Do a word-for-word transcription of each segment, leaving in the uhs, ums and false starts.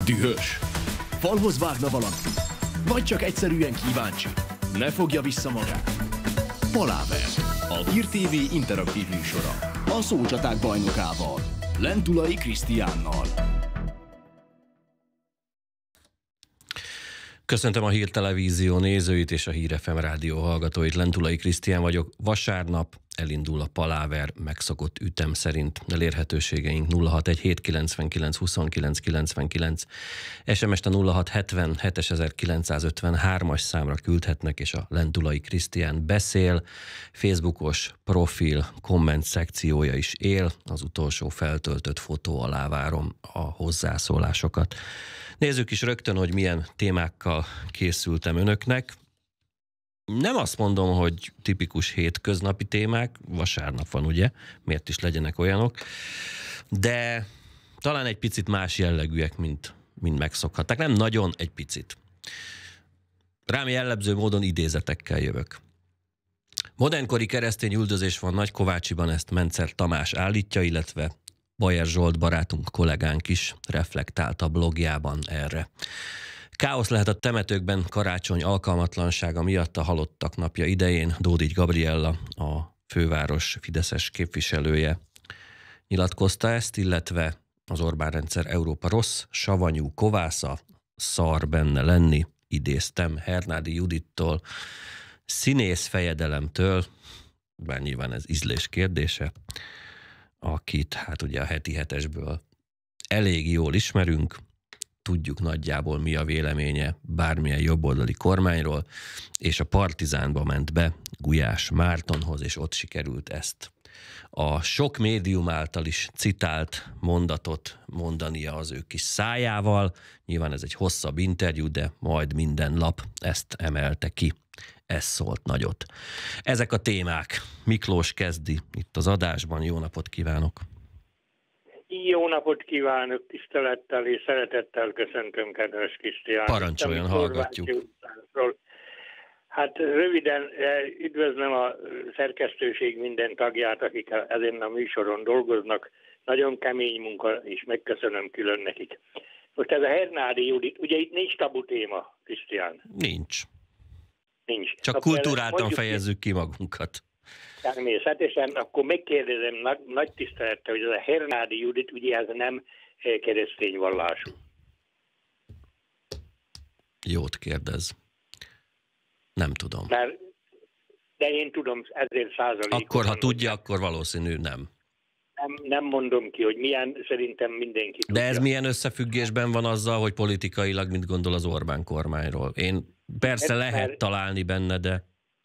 Dühös? Falhoz vágna valaki? Vagy csak egyszerűen kíváncsi? Ne fogja vissza magát. Paláver, a Hír té vé interaktív műsora. A szócsaták bajnokával, Lentulai Krisztiánnal. Köszöntöm a Hír Televízió nézőit és a Hír ef em rádió hallgatóit. Lentulai Krisztián vagyok. Vasárnap elindul a Paláver megszokott ütem szerint. Elérhetőségeink nulla hat egy hét kilencvenkilenc huszonkilenc kilencvenkilenc, es em es-t a nulla hat hetven heteszezer-kilencszázötvenhármas számra küldhetnek, és a Lentulai Krisztián beszél. Facebookos profil komment szekciója is él. Az utolsó feltöltött fotó alá várom a hozzászólásokat. Nézzük is rögtön, hogy milyen témákkal készültem önöknek. Nem azt mondom, hogy tipikus hétköznapi témák, vasárnap van ugye, miért is legyenek olyanok, de talán egy picit más jellegűek, mint, mint megszokhatták. Nem nagyon, egy picit. Rám jellemző módon idézetekkel jövök. Modernkori keresztény üldözés van Nagykovácsiban, ezt Mencer Tamás állítja, illetve Bajer Zsolt barátunk, kollégánk is reflektált a blogjában erre. Káosz lehet a temetőkben karácsony alkalmatlansága miatt a halottak napja idején. Dódics Gabriella, a főváros fideszes képviselője nyilatkozta ezt, illetve az Orbán rendszer Európa rossz, savanyú kovásza, szar benne lenni, idéztem Hernádi Judittól, színész fejedelemtől, bár nyilván ez ízlés kérdése, akit hát ugye a heti hetesből elég jól ismerünk, tudjuk nagyjából mi a véleménye bármilyen jobboldali kormányról, és a Partizánba ment be Gulyás Mártonhoz, és ott sikerült ezt a sok médium által is citált mondatot mondania az ő kis szájával. Nyilván ez egy hosszabb interjú, de majd minden lap ezt emelte ki. Ez szólt nagyot. Ezek a témák. Miklós kezdi itt az adásban. Jó napot kívánok! Jó napot kívánok, tisztelettel és szeretettel köszöntöm, kedves Krisztián. Parancsoljon, hallgatjuk. Hát röviden üdvözlöm a szerkesztőség minden tagját, akik ezen a műsoron dolgoznak. Nagyon kemény munka, és megköszönöm külön nekik. Most ez a Hernádi Judit, ugye itt nincs tabu téma, Krisztián? Nincs. Nincs. Csak akkor kultúráltan fejezzük ki magunkat. Természetesen, akkor megkérdezem nagy, nagy tisztelettel, hogy ez a Hernádi Judit, ugye ez nem keresztény vallású. Jót kérdez. Nem tudom. Mert, de én tudom, ezért százalékban. Akkor, ha tudja, akkor valószínű nem. nem. Nem mondom ki, hogy milyen, szerintem mindenki tudja. De ez milyen összefüggésben van azzal, hogy politikailag mit gondol az Orbán kormányról? Én persze ez lehet mert... találni benne, de...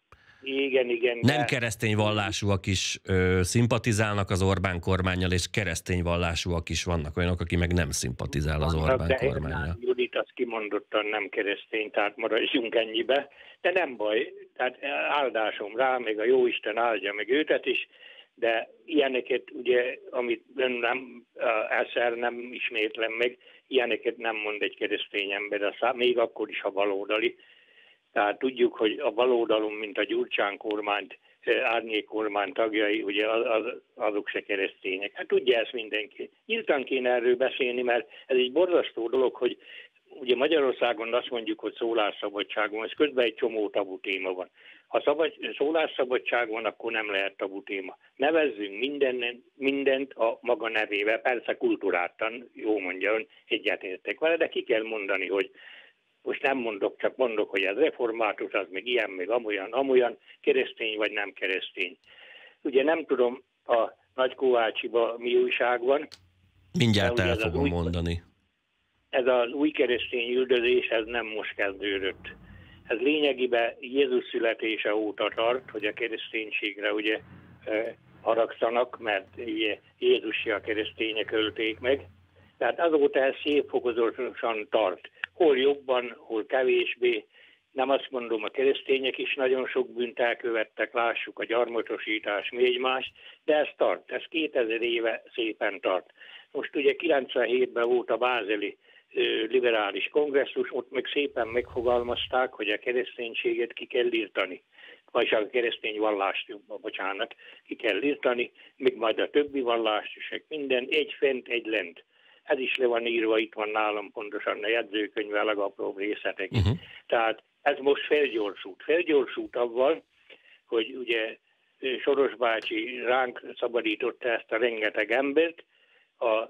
Igen, igen. Nem de... keresztény vallásúak is ö, szimpatizálnak az Orbán kormánnyal, és keresztény vallásúak is vannak olyanok, aki meg nem szimpatizál az Orbán de kormánnyal. Judit az kimondottan nem keresztény, tehát maradjunk ennyibe. De nem baj, tehát áldásom rá, még a Jóisten áldja meg őket is, de ilyeneket ugye, amit ön nem, egyszer nem ismétlem meg, ilyeneket nem mond egy keresztény ember, aztán még akkor is, ha baloldali. Tehát tudjuk, hogy a baloldalon, mint a Gyurcsány kormányt, árnyék kormány tagjai, ugye az, azok se keresztények. Hát tudja ezt mindenki. Nyíltan kéne erről beszélni, mert ez egy borzasztó dolog, hogy ugye Magyarországon azt mondjuk, hogy szólásszabadság van, ez közben egy csomó tabu téma van. Ha szabad, szólásszabadság van, akkor nem lehet tabu téma. Nevezzünk minden, mindent a maga nevével, persze kultúráltan, jó mondja ön, egyetértek vele, de ki kell mondani, hogy most nem mondok, csak mondok, hogy ez református, az meg ilyen, meg amolyan, amolyan, keresztény vagy nem keresztény. Ugye nem tudom, a Nagykovácsiban mi újság van. Mindjárt el fogom új, mondani. Ez az új keresztény üldözés, ez nem most kezdődött. Ez lényegében Jézus születése óta tart, hogy a kereszténységre ugye eh, haragszanak, mert ugye Jézusi a keresztények ölték meg. Tehát azóta ez szép fokozatosan tart. Hol jobban, hol kevésbé. Nem azt mondom, a keresztények is nagyon sok bűnt elkövettek, lássuk a gyarmatosítás, még más, de ez tart, ez kétezer éve szépen tart. Most ugye kilencvenhétben volt a bázeli liberális kongresszus, ott meg szépen megfogalmazták, hogy a kereszténységet ki kell írtani. Vagyis a keresztény vallást, bocsánat, ki kell írtani, még majd a többi vallást is, minden egy fent, egy lent. ez is le van írva, itt van nálam pontosan a jegyzőkönyve, a legapróbb részletek. Uh-huh. Tehát ez most felgyorsult. Felgyorsult avval, hogy ugye Soros bácsi ránk szabadította ezt a rengeteg embert. A,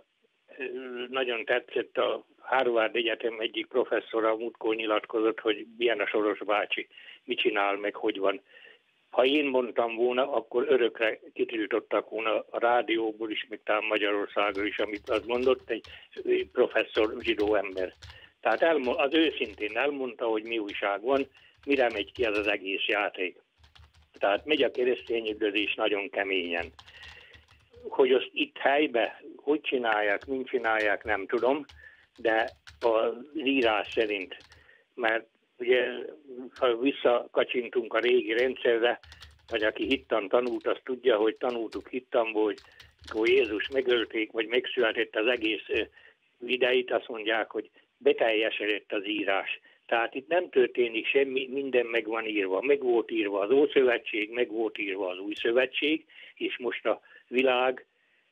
nagyon tetszett a Harvard Egyetem egyik professzora múltkor nyilatkozott, hogy milyen a Soros bácsi, mit csinál, meg hogy van. Ha én mondtam volna, akkor örökre kitiltottak volna a rádióból is, meg talán Magyarországról is, amit az mondott egy professzor, zsidó ember. Tehát elmond, az őszintén elmondta, hogy mi újság van, mire megy ki ez az egész játék. Tehát megy a keresztényüldözés nagyon keményen. Hogy azt itt helybe, hogy csinálják, mint csinálják, nem tudom, de az írás szerint, mert ugye, ha visszakacsintunk a régi rendszerre, vagy aki hittan tanult, azt tudja, hogy tanultuk hittanból, hogy akkor Jézus megölték, vagy megszületett az egész idejét, azt mondják, hogy beteljesedett az írás. Tehát itt nem történik semmi, minden meg van írva. Meg volt írva az Ószövetség, meg volt írva az Új Szövetség, és most a világ,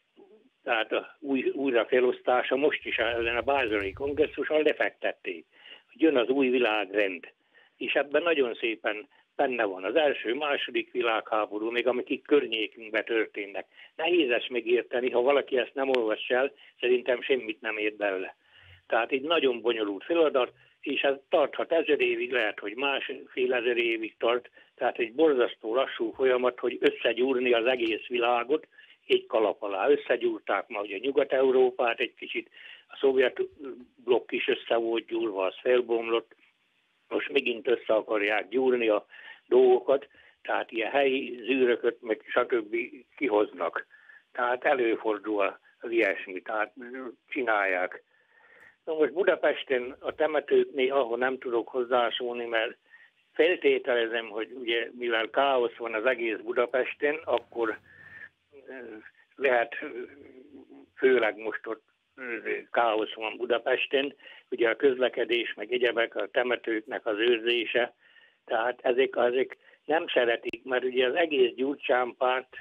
tehát a új, újrafelosztása most is ezen a Bázeli kongresszuson lefektették, hogy jön az új világrend. És ebben nagyon szépen benne van az első, második világháború, még amik itt környékünkben történnek. Nehéz ezt megérteni, ha valaki ezt nem olvas el, szerintem semmit nem ért belőle. Tehát egy nagyon bonyolult feladat, és ez tarthat ezer évig, lehet, hogy másfél ezer évig tart, tehát egy borzasztó lassú folyamat, hogy összegyúrni az egész világot egy kalap alá. Összegyúrták ma ugye Nyugat-Európát egy kicsit, a szovjet blokk is össze volt gyúrva, az felbomlott, most megint össze akarják gyúrni a dolgokat, tehát ilyen helyi zűrököt, meg stb. Kihoznak. Tehát előfordul az ilyesmi, tehát csinálják. Na most Budapesten a temetőknél, ahol nem tudok hozzászólni, mert feltételezem, hogy ugye mivel káosz van az egész Budapesten, akkor lehet, főleg most ott káosz van Budapesten, ugye a közlekedés, meg egyebek, a temetőknek az őrzése, tehát ezek, ezek nem szeretik, mert ugye az egész Gyurcsány párt,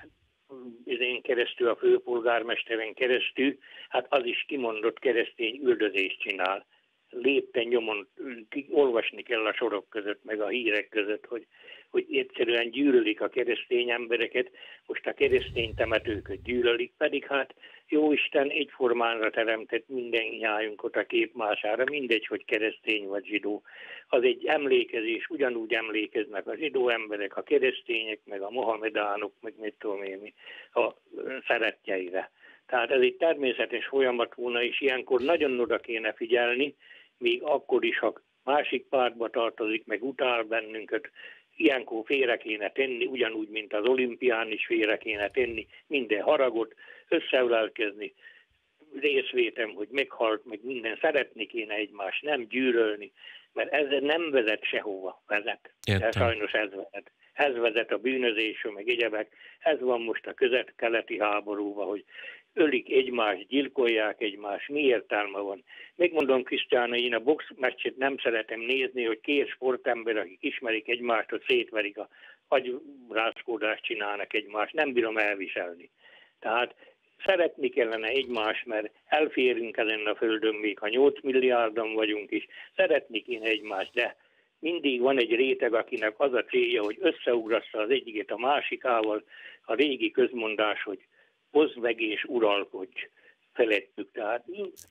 én keresztül, a főpolgármesteren keresztül, hát az is kimondott keresztény üldözést csinál. Lépten nyomon, olvasni kell a sorok között, meg a hírek között, hogy, hogy egyszerűen gyűlölik a keresztény embereket, most a keresztény temetőket gyűlölik, pedig hát Jóisten egyformánra teremtett minden nyájunkat a képmására, mindegy, hogy keresztény vagy zsidó. Az egy emlékezés, ugyanúgy emlékeznek a zsidó emberek, a keresztények, meg a mohamedánok, meg mit tudom én, a szerettjeire. Tehát ez egy természetes folyamat volna, és ilyenkor nagyon oda kéne figyelni, még akkor is, ha másik pártba tartozik, meg utál bennünket, ilyenkor félre kéne tenni, ugyanúgy, mint az olimpián is félre kéne tenni, minden haragot, összeülelkezni, részvétem, hogy meghalt, meg minden, szeretni kéne egymást, nem gyűlölni, mert ez nem vezet sehova, vezet. De sajnos ez vezet. Ez vezet a bűnözésre, meg egyebek. Ez van most a közép-keleti háborúban, hogy ölik egymást, gyilkolják egymást, mi értelme van. Megmondom, Krisztián, én a boxmeccset nem szeretem nézni, hogy két sportember, akik ismerik egymást, hogy szétverik, a agyrázkódást csinálnak egymást, nem bírom elviselni. Tehát szeretni kellene egymást, mert elférünk ezen a földön, még ha nyolc milliárdan vagyunk is, szeretni kéne egymást, de mindig van egy réteg, akinek az a célja, hogy összeugrassza az egyiket a másikával, a régi közmondás, hogy hozd meg és uralkodj felettük. Tehát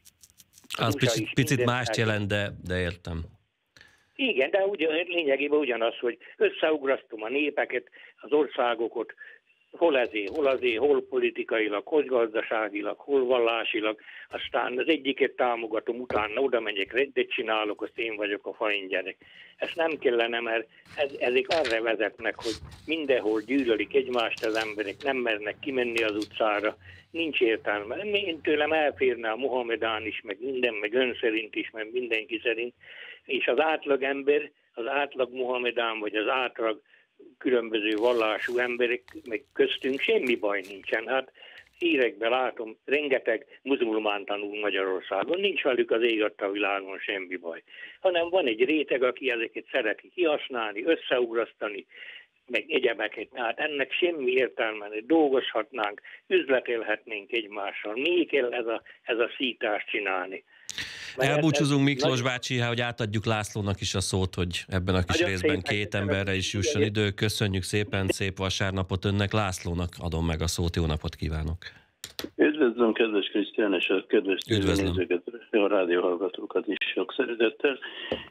az picit, picit mást jelent, de, de értem. Igen, de ugyan, lényegében ugyanaz, hogy összeugrasztom a népeket, az országokat, hol ezért, hol azért, hol politikailag, hol gazdaságilag, hol vallásilag, aztán az egyiket támogatom, utána oda megyek, rendet csinálok, azt én vagyok a fain gyerek. Ezt nem kellene, mert ez, ezek arra vezetnek, hogy mindenhol gyűlölik egymást az emberek, nem mernek kimenni az utcára, nincs értelme. Én tőlem elférne a Mohamedán is, meg minden, meg ön szerint is, meg mindenki szerint, és az átlag ember, az átlag Mohamedán, vagy az átlag különböző vallású emberek, meg köztünk semmi baj nincsen. Hát hírekben látom, rengeteg muzulmán tanul Magyarországon, nincs velük az ég adta világon semmi baj. Hanem van egy réteg, aki ezeket szereti kihasználni, összeugrasztani, meg egyebeket. Hát ennek semmi értelme, hogy dolgozhatnánk, üzletelhetnénk egymással. Mi kell ez a, ez a szítást csinálni? Mert elbúcsúzunk Miklós bácsi, hogy átadjuk Lászlónak is a szót, hogy ebben a kis részben két emberre is jusson idő. Köszönjük szépen, szép vasárnapot önnek. Lászlónak adom meg a szót, jó napot kívánok! Üdvözlöm, kedves Krisztián, és a kedves nézőket, a rádióhallgatókat is sok szeretettel.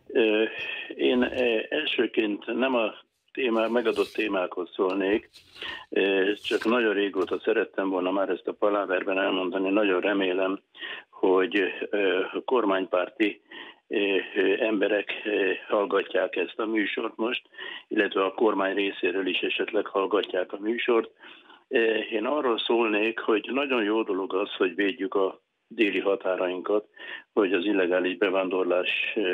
Én elsőként nem a témá, megadott témákhoz szólnék, csak nagyon régóta szerettem volna már ezt a paláverben elmondani. Nagyon remélem, hogy a kormánypárti emberek hallgatják ezt a műsort most, illetve a kormány részéről is esetleg hallgatják a műsort. Én arról szólnék, hogy nagyon jó dolog az, hogy védjük a déli határainkat, hogy az illegális bevándorlás,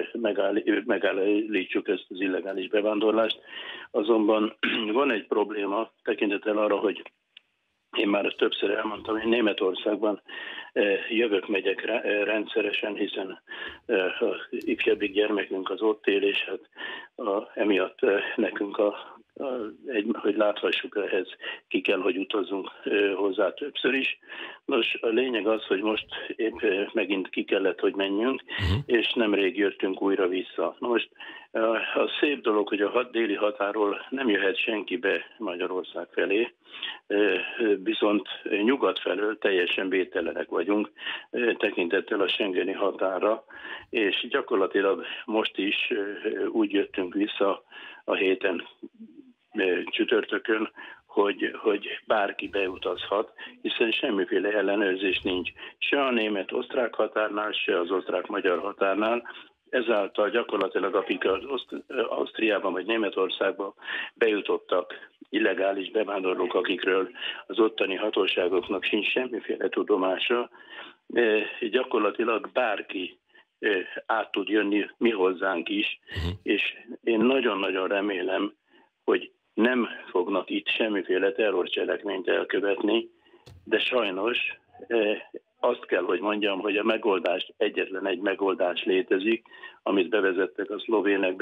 megállítsuk ezt az illegális bevándorlást. Azonban van egy probléma tekintettel arra, hogy én már többször elmondtam, hogy Németországban jövök, megyek rendszeresen, hiszen az ifjabbik gyermekünk az ott él, és hát a, emiatt nekünk, a, a, egy, hogy láthassuk, ehhez ki kell, hogy utazzunk hozzá többször is. Nos, a lényeg az, hogy most épp megint ki kellett, hogy menjünk, uh-huh. és nemrég jöttünk újra vissza. Most a szép dolog, hogy a déli határól nem jöhet senki be Magyarország felé, viszont nyugat felől teljesen védtelenek vagyunk tekintettel a schengeni határa, és gyakorlatilag most is úgy jöttünk vissza a héten csütörtökön, hogy, hogy bárki beutazhat, hiszen semmiféle ellenőrzés nincs. Se a német-osztrák határnál, se az osztrák-magyar határnál. Ezáltal gyakorlatilag akik az Ausztriában vagy Németországban bejutottak illegális bevándorlók, akikről az ottani hatóságoknak sincs semmiféle tudomása, gyakorlatilag bárki át tud jönni mi hozzánk is, és én nagyon-nagyon remélem, hogy nem fognak itt semmiféle terrorcselekményt elkövetni, de sajnos azt kell, hogy mondjam, hogy a megoldás, egyetlen egy megoldás létezik, amit bevezettek a szlovének,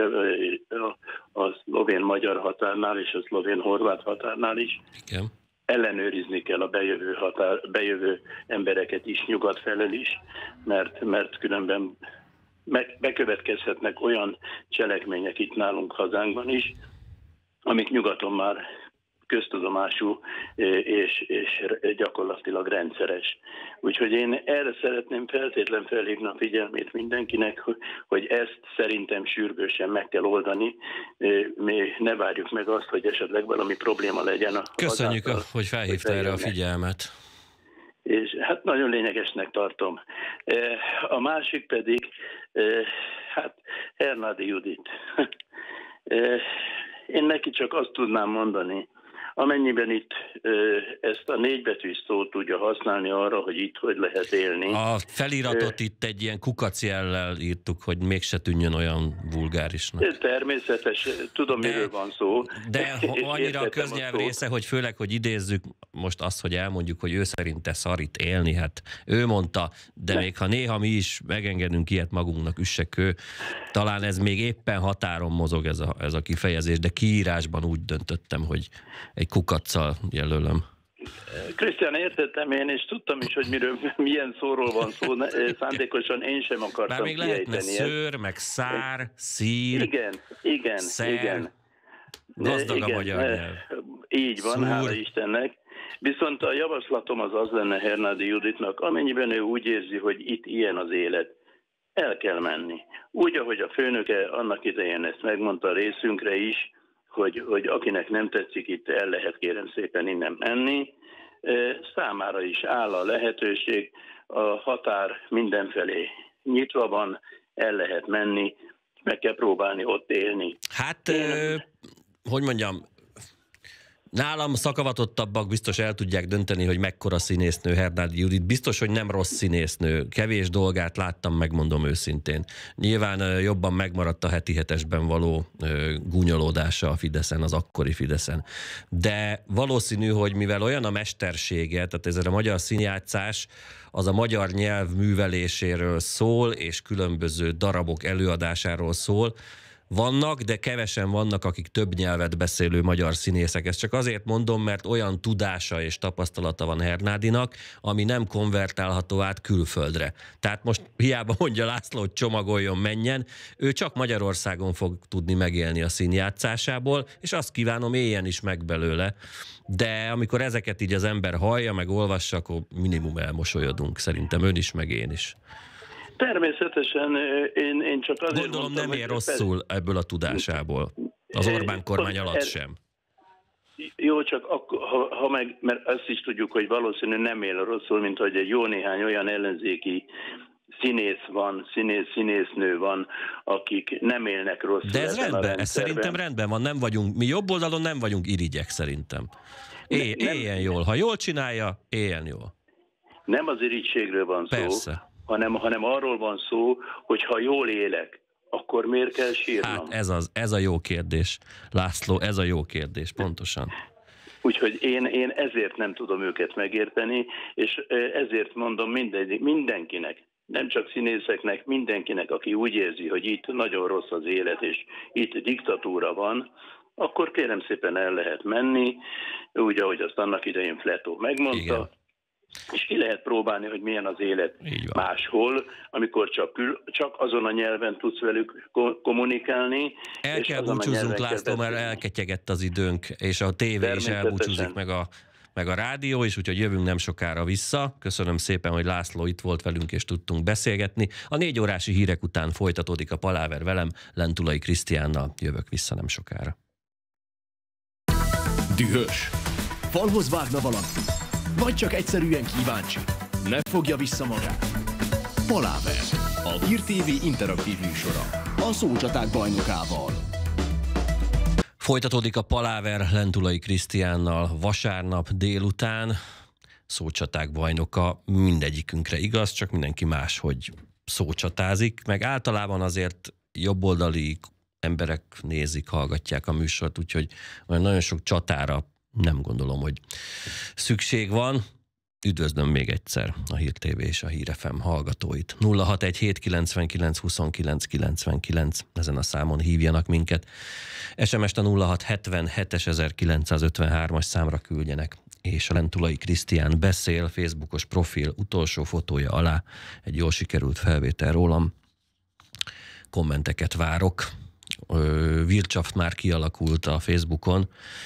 a szlovén-magyar határnál és a szlovén-horvát határnál is. Igen. Ellenőrizni kell a bejövő, határ, bejövő embereket is, nyugat felől is, mert, mert különben meg, bekövetkezhetnek olyan cselekmények itt nálunk hazánkban is, amik nyugaton már köztudomású és, és gyakorlatilag rendszeres. Úgyhogy én erre szeretném feltétlen felhívni a figyelmét mindenkinek, hogy ezt szerintem sürgősen meg kell oldani. Mi ne várjuk meg azt, hogy esetleg valami probléma legyen. A Köszönjük, azáltal, hogy felhívta hogy erre a figyelmet. És hát nagyon lényegesnek tartom. A másik pedig, hát Hernádi Judit. Én neki csak azt tudnám mondani, amennyiben itt ö, ezt a négybetűs szót tudja használni arra, hogy itt hogy lehet élni. A feliratot ö, itt egy ilyen kukacjellel írtuk, hogy mégse tűnjön olyan vulgárisnak. Természetes, tudom, de, miről van szó. De annyira a köznyelv része, hogy főleg, hogy idézzük most azt, hogy elmondjuk, hogy ő szerinte szar itt élni, hát ő mondta, de még ha néha mi is megengedünk ilyet magunknak, üssekő, talán ez még éppen határon mozog ez a, ez a kifejezés, de kiírásban úgy döntöttem, hogy egy kukaccal jelölöm. Krisztián, értettem én, és tudtam is, hogy miről, milyen szóról van szó, szándékosan én sem akartam bár még lehetne szőr, meg szár, szír, igen, igen, szer, igen. gazdag igen, a magyar nyelv. Így van, szúr. Hála Istennek. Viszont a javaslatom az az lenne Hernádi Juditnak, amennyiben ő úgy érzi, hogy itt ilyen az élet, el kell menni. Úgy, ahogy a főnöke annak idején ezt megmondta a részünkre is, Hogy, hogy akinek nem tetszik, itt el lehet kérem szépen innen menni. Számára is áll a lehetőség, a határ mindenfelé nyitva van, el lehet menni, meg kell próbálni ott élni. Hát, Én... ö, hogy mondjam, nálam szakavatottabbak biztos el tudják dönteni, hogy mekkora színésznő Hernádi Judit. Biztos, hogy nem rossz színésznő. Kevés dolgát láttam, megmondom őszintén. Nyilván jobban megmaradt a heti hetesben való gúnyolódása a Fideszen, az akkori Fideszen. De valószínű, hogy mivel olyan a mestersége, tehát ez a magyar színjátszás, az a magyar nyelv műveléséről szól, és különböző darabok előadásáról szól, vannak, de kevesen vannak, akik több nyelvet beszélő magyar színészek. Ezt csak azért mondom, mert olyan tudása és tapasztalata van Hernádinak, ami nem konvertálható át külföldre. Tehát most hiába mondja László, hogy csomagoljon, menjen, ő csak Magyarországon fog tudni megélni a színjátszásából, és azt kívánom, éljen is meg belőle. De amikor ezeket így az ember hallja, meg olvassa, akkor minimum elmosolyodunk. Szerintem ön is, meg én is. Természetesen én, én csak azért Gondolom mondtam, nem ér hogy rosszul ebből a tudásából. Az Orbán kormány alatt sem. Jó, csak akkor, ha, ha meg, mert azt is tudjuk, hogy valószínűleg nem él rosszul, mint hogy egy jó néhány olyan ellenzéki színész van, színész, színésznő van, akik nem élnek rosszul. De ez rendben, ez szerintem rendben van, nem vagyunk, mi jobb oldalon nem vagyunk irigyek szerintem. É, ne, éljen nem, jól, ha jól csinálja, éljen jól. Nem az irigységről van szó, Persze. hanem, hanem arról van szó, hogy ha jól élek, akkor miért kell sírnom? Hát ez, az, ez a jó kérdés, László, ez a jó kérdés, pontosan. Úgyhogy én, én ezért nem tudom őket megérteni, és ezért mondom minden, mindenkinek, nem csak színészeknek, mindenkinek, aki úgy érzi, hogy itt nagyon rossz az élet, és itt diktatúra van, akkor kérem szépen el lehet menni, úgy, ahogy azt annak idején Fletó megmondta, igen. És ki lehet próbálni, hogy milyen az élet máshol, amikor csak, kül, csak azon a nyelven tudsz velük kommunikálni. El és kell búcsúzzunk, László, mert elketyegett az időnk, és a tévé is elbúcsúzik, meg a, meg a rádió is, úgyhogy jövünk nem sokára vissza. Köszönöm szépen, hogy László itt volt velünk, és tudtunk beszélgetni. A négy órási hírek után folytatódik a paláver velem, Lentulai Krisztiánnal. Jövök vissza nem sokára. Dühös. Falhoz vágna valami. Vagy csak egyszerűen kíváncsi. Ne fogja vissza magát. Paláver. A Hír té vé interaktív műsora. A szócsaták bajnokával. Folytatódik a paláver Lentulai Krisztiánnal vasárnap délután. Szócsaták bajnoka mindegyikünkre igaz, csak mindenki máshogy szócsatázik. Meg általában azért jobboldali emberek nézik, hallgatják a műsort, úgyhogy olyan nagyon sok csatára nem gondolom, hogy szükség van. Üdvözlöm még egyszer a Hír té vé és a Hír ef em hallgatóit. nulla hat egy hét kilencvenkilenc huszonkilenc kilencvenkilenc, ezen a számon hívjanak minket. es em est a nulla hat hetvenhetes ezerkilencszázötvenhármas számra küldjenek, és a Lentulai Krisztián beszél Facebookos profil utolsó fotója alá egy jól sikerült felvétel rólam. Kommenteket várok. Vircsaft már kialakult a Facebookon,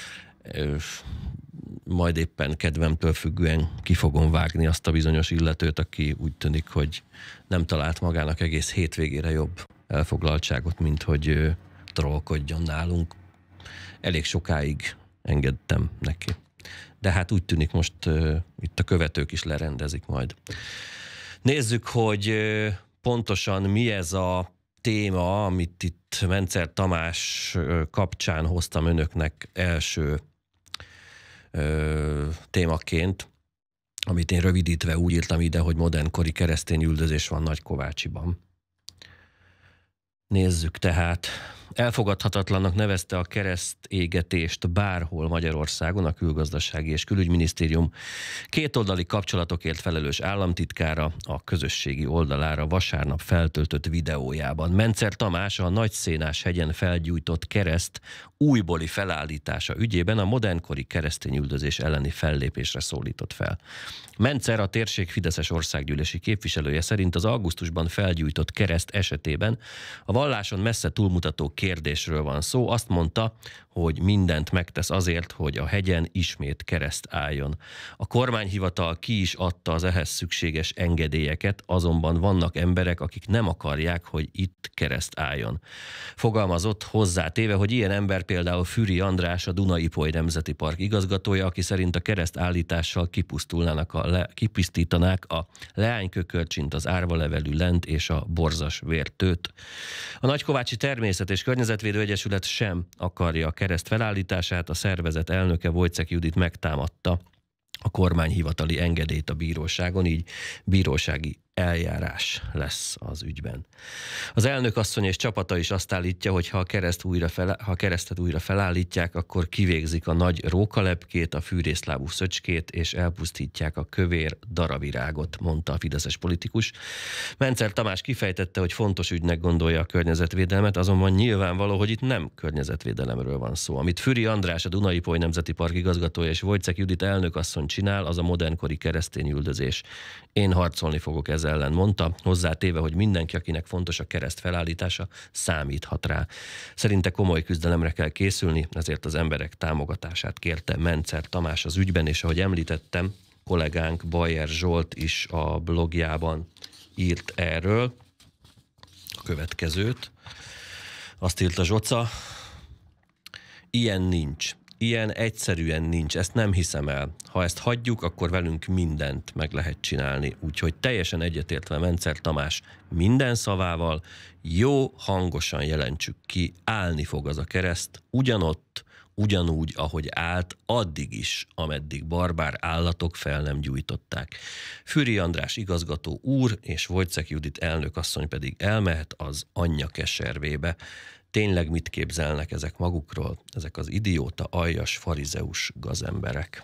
majd éppen kedvemtől függően ki fogom vágni azt a bizonyos illetőt, aki úgy tűnik, hogy nem talált magának egész hétvégére jobb elfoglaltságot, mint hogy trollkodjon nálunk. Elég sokáig engedtem neki. De hát úgy tűnik, most uh, itt a követők is lerendezik majd. Nézzük, hogy uh, pontosan mi ez a téma, amit itt Mencer Tamás kapcsán hoztam önöknek első ö, témaként, amit én rövidítve úgy írtam ide, hogy modernkori keresztény üldözés van Nagykovácsiban. Nézzük tehát. Elfogadhatatlannak nevezte a keresztégetést bárhol Magyarországon a Külgazdasági és Külügyminisztérium kétoldali kapcsolatokért felelős államtitkára a közösségi oldalára vasárnap feltöltött videójában. Mencer Tamás a Nagyszénás-hegyen felgyújtott kereszt újbóli felállítása ügyében a modernkori keresztényüldözés elleni fellépésre szólított fel. Mencer, a térség fideszes országgyűlési képviselője szerint az augusztusban felgyújtott kereszt esetében a valláson messze túlmutató kérdésről van szó. Azt mondta, hogy mindent megtesz azért, hogy a hegyen ismét kereszt álljon. A kormányhivatal ki is adta az ehhez szükséges engedélyeket, azonban vannak emberek, akik nem akarják, hogy itt kereszt álljon. Fogalmazott hozzátéve, hogy ilyen ember például Füri András, a Duna-Ipoly Nemzeti Park igazgatója, aki szerint a kereszt állítással kipusztulnának a le, kipusztítanák a leánykökörcsint, az árvalevelű lent és a borzas vértőt. A Nagykovácsi Természet és Környezetvédő Egyesület sem akarja a kereszt felállítását, a szervezet elnöke Wojciech Judit megtámadta a kormányhivatali engedélyt a bíróságon, így bírósági eljárás lesz az ügyben. Az elnök asszony és csapata is azt állítja, hogy ha a, kereszt újra fel, ha a keresztet újra felállítják, akkor kivégzik a nagy rókalepkét, a fűrészlábú szöcskét, és elpusztítják a kövér daravirágot, mondta a fideszes politikus. Mencer Tamás kifejtette, hogy fontos ügynek gondolja a környezetvédelmet, azonban nyilvánvaló, hogy itt nem környezetvédelemről van szó. Amit Füri András, a Duna-Ipoly Nemzeti Park igazgatója, és Wojciech Judit elnök asszony csinál, az a modernkori keresztényüldözés. Én harcolni fogok ez ellen, mondta, hozzátéve, hogy mindenki, akinek fontos a kereszt felállítása, számíthat rá. Szerinte komoly küzdelemre kell készülni, ezért az emberek támogatását kérte Mencer Tamás az ügyben, és ahogy említettem, kollégánk Bajer Zsolt is a blogjában írt erről a következőt. Azt írta Zsoca, ilyen nincs. Ilyen egyszerűen nincs, ezt nem hiszem el. Ha ezt hagyjuk, akkor velünk mindent meg lehet csinálni. Úgyhogy teljesen egyetértve Mencer Tamás minden szavával, jó hangosan jelentsük ki, állni fog az a kereszt, ugyanott, ugyanúgy, ahogy állt, addig is, ameddig barbár állatok fel nem gyújtották. Füri András igazgató úr és Wojciech Judit elnökasszony pedig elmehet az anyja keservébe. Tényleg mit képzelnek ezek magukról? Ezek az idióta, aljas, farizeus gazemberek.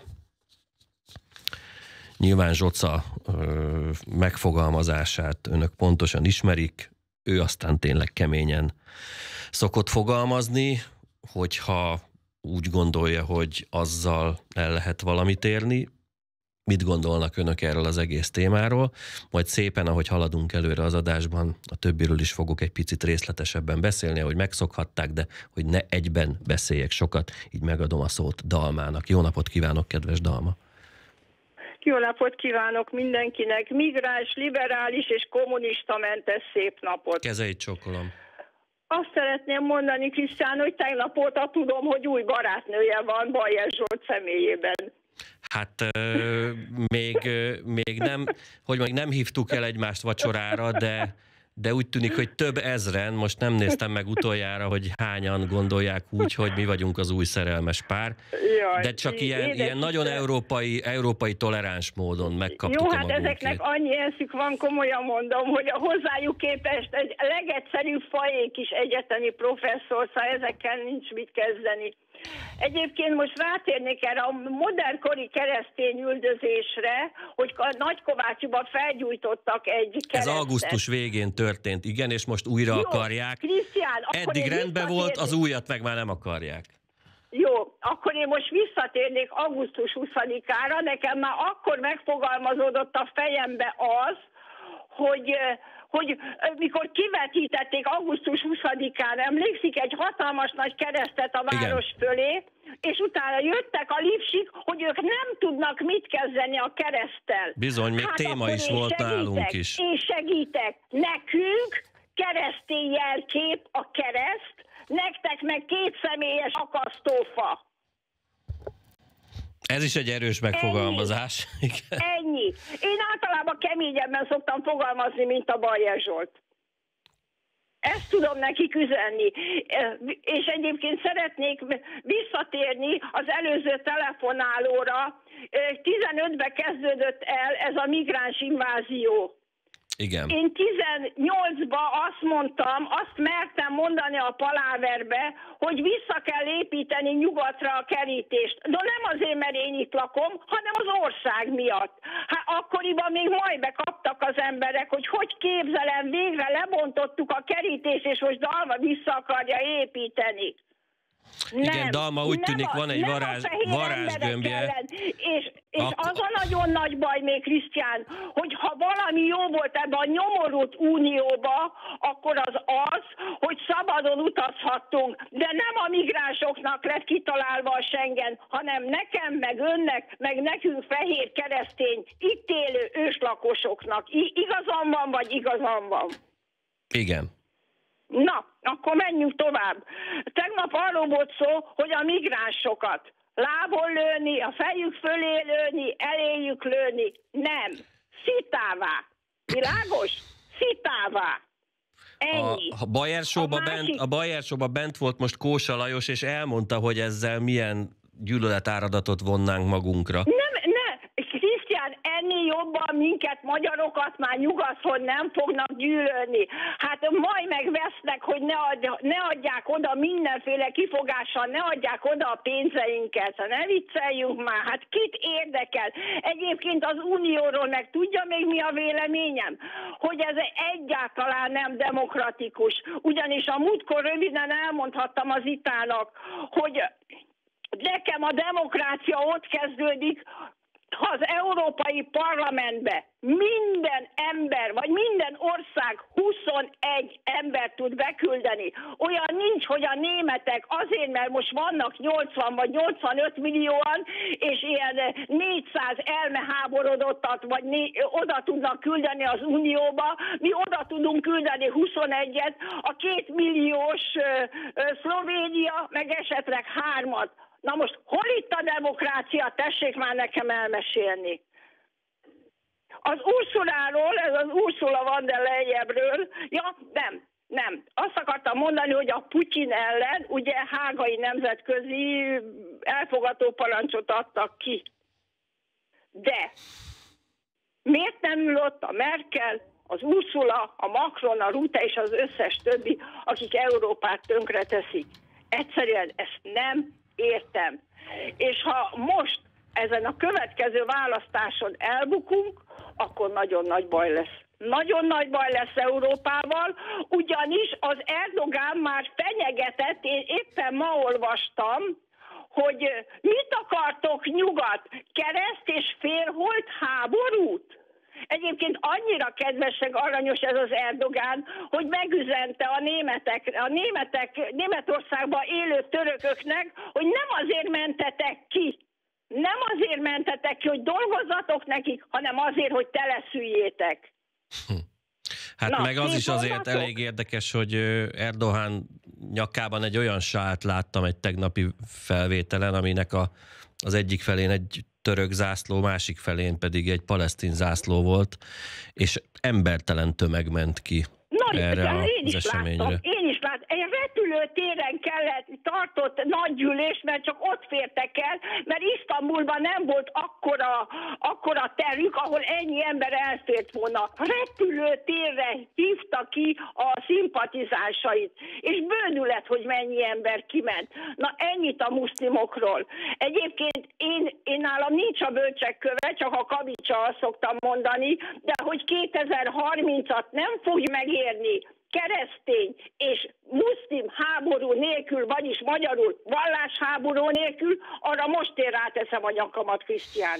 Nyilván Zsoca ö, megfogalmazását önök pontosan ismerik, ő aztán tényleg keményen szokott fogalmazni, hogyha úgy gondolja, hogy azzal el lehet valamit érni. Mit gondolnak önök erről az egész témáról? Majd szépen, ahogy haladunk előre az adásban, a többiről is fogok egy picit részletesebben beszélni, ahogy megszokhatták, de hogy ne egyben beszéljek sokat, így megadom a szót Dalmának. Jó napot kívánok, kedves Dalma! Jó napot kívánok mindenkinek! Migráns, liberális és kommunista mentes szép napot! Kezeit csókolom! Azt szeretném mondani, Krisztián, hogy tegnap óta tudom, hogy új barátnője van Bajer Zsolt személyében. Hát euh, még, még nem, hogy még nem hívtuk el egymást vacsorára, de, de úgy tűnik, hogy több ezren, most nem néztem meg utoljára, hogy hányan gondolják úgy, hogy mi vagyunk az új szerelmes pár, Jaj, de csak ilyen, ilyen nagyon európai, európai toleráns módon megkaptuk Jó, a hát magunkét. ezeknek annyi eszük van, komolyan mondom, hogy a hozzájuk képest egy legegyszerűbb fajék is egyetemi professzor, szóval ezekkel nincs mit kezdeni. Egyébként most rátérnék erre a modernkori keresztény üldözésre, hogy Nagykovácsiban felgyújtottak egy keresztet. Ez augusztus végén történt, igen, és most újra Jó, akarják. Krisztián, Eddig rendben volt, az újat meg már nem akarják. Jó, akkor én most visszatérnék augusztus huszadikára, nekem már akkor megfogalmazódott a fejembe az, hogy... hogy mikor kivetítették augusztus huszadikán, emlékszik, egy hatalmas nagy keresztet a város Igen. fölé, és utána jöttek a lipsik, hogy ők nem tudnak mit kezdeni a kereszttel. Bizony, még hát téma is volt segítek, nálunk is. Én segítek. Nekünk keresztény jelkép a kereszt, nektek meg két személyes akasztófa. Ez is egy erős megfogalmazás. Ennyi. Ennyi. Én általában keményebben szoktam fogalmazni, mint a Bajer Zsolt. Ezt tudom nekik üzenni. És egyébként szeretnék visszatérni az előző telefonálóra. tizenötben kezdődött el ez a migráns invázió. Igen. Én tizennyolcban azt mondtam, azt mertem mondani a paláverbe, hogy vissza kell építeni nyugatra a kerítést. De nem azért, mert én itt lakom, hanem az ország miatt. Hát akkoriban még majd bekaptak az emberek, hogy hogy képzelem, végre lebontottuk a kerítést, és most Dalma vissza akarja építeni. Igen, nem, Dalma úgy tűnik, a, van egy varázs, varázsgömbje. És, és Ak- az a nagyon nagy baj még, Krisztián, hogy ha valami jó volt ebben a nyomorult unióba, akkor az az, hogy szabadon utazhattunk. De nem a migránsoknak lett kitalálva a Schengen, hanem nekem, meg önnek, meg nekünk fehér keresztény, itt élő őslakosoknak. I- igazam van, vagy igazam van? Igen. Na, akkor menjünk tovább. Tegnap arról volt szó, hogy a migránsokat lábon lőni, a fejük fölé lőni, eléjük lőni. Nem. Szitává. Világos? Szitává. Ennyi. A, a Bajer Show-ba másik... bent, a Bajer Show-ba bent volt most Kósa Lajos, és elmondta, hogy ezzel milyen gyűlöletáradatot vonnánk magunkra. Nem, ne, Krisztián, ennél jobban minket, magyarokat már nyugaton nem fognak gyűlölni. Hát majd megvesznek, hogy ne, adj, ne adják oda mindenféle kifogással, ne adják oda a pénzeinket. Ne vicceljünk már, hát kit érdekel? Egyébként az Unióról meg tudja még mi a véleményem? Hogy ez egyáltalán nem demokratikus. Ugyanis a múltkor röviden elmondhattam az itának, hogy nekem a demokrácia ott kezdődik, ha az Európai Parlamentbe minden ember, vagy minden ország huszonegy ember tud beküldeni. Olyan nincs, hogy a németek azért, mert most vannak nyolcvan vagy nyolcvanöt millióan, és ilyen négyszáz elmeháborodottat vagy né- oda tudnak küldeni az Unióba, mi oda tudunk küldeni huszonegyet, a két milliós ö, ö, Szlovénia, meg esetleg hármat. Na most, hol itt a demokrácia? Tessék már nekem elmesélni. Az Ursuláról, ez az Ursula von der Leyenről, ja, nem, nem. Azt akartam mondani, hogy a Putyin ellen, ugye hágai nemzetközi elfogadó parancsot adtak ki. De miért nem ül ott a Merkel, az Ursula, a Macron, a Rutte és az összes többi, akik Európát tönkreteszik? Egyszerűen ezt nem értem. És ha most ezen a következő választáson elbukunk, akkor nagyon nagy baj lesz. Nagyon nagy baj lesz Európával, ugyanis az Erdogán már fenyegetett, én éppen ma olvastam, hogy mit akartok nyugat, kereszt és félholt háborút? Egyébként annyira kedvesek, aranyos ez az Erdogán, hogy megüzente a németek, a németek, Németországban élő törököknek, hogy nem azért mentetek ki, nem azért mentetek ki, hogy dolgozzatok nekik, hanem azért, hogy teleszüljétek. Hm. Hát Na, meg az is azért olvatok? elég érdekes, hogy Erdogan nyakában egy olyan sált láttam egy tegnapi felvételen, aminek a, az egyik felén egy török zászló, másik felén pedig egy palesztin zászló volt, és embertelen tömeg ment ki Na, erre az eseményre. Láttam, én is láttam. Egy repülőtéren kellett tartott nagy gyűlés, mert csak ott fértek el, mert Isztambulban nem volt akkora, akkora terük, ahol ennyi ember elfért volna. Repülőtérre hívta ki a szimpatizánsait, és bődület, hogy mennyi ember kiment. Na, ennyit a muszlimokról. Egyébként én, én nálam nincs a bölcsek köve, csak a kavicsal szoktam mondani, de hogy kétezer-harmincat nem fogj megérni keresztény és muszlim háború nélkül, vagyis magyarul vallásháború nélkül, arra most én ráteszem a nyakamat, Krisztián.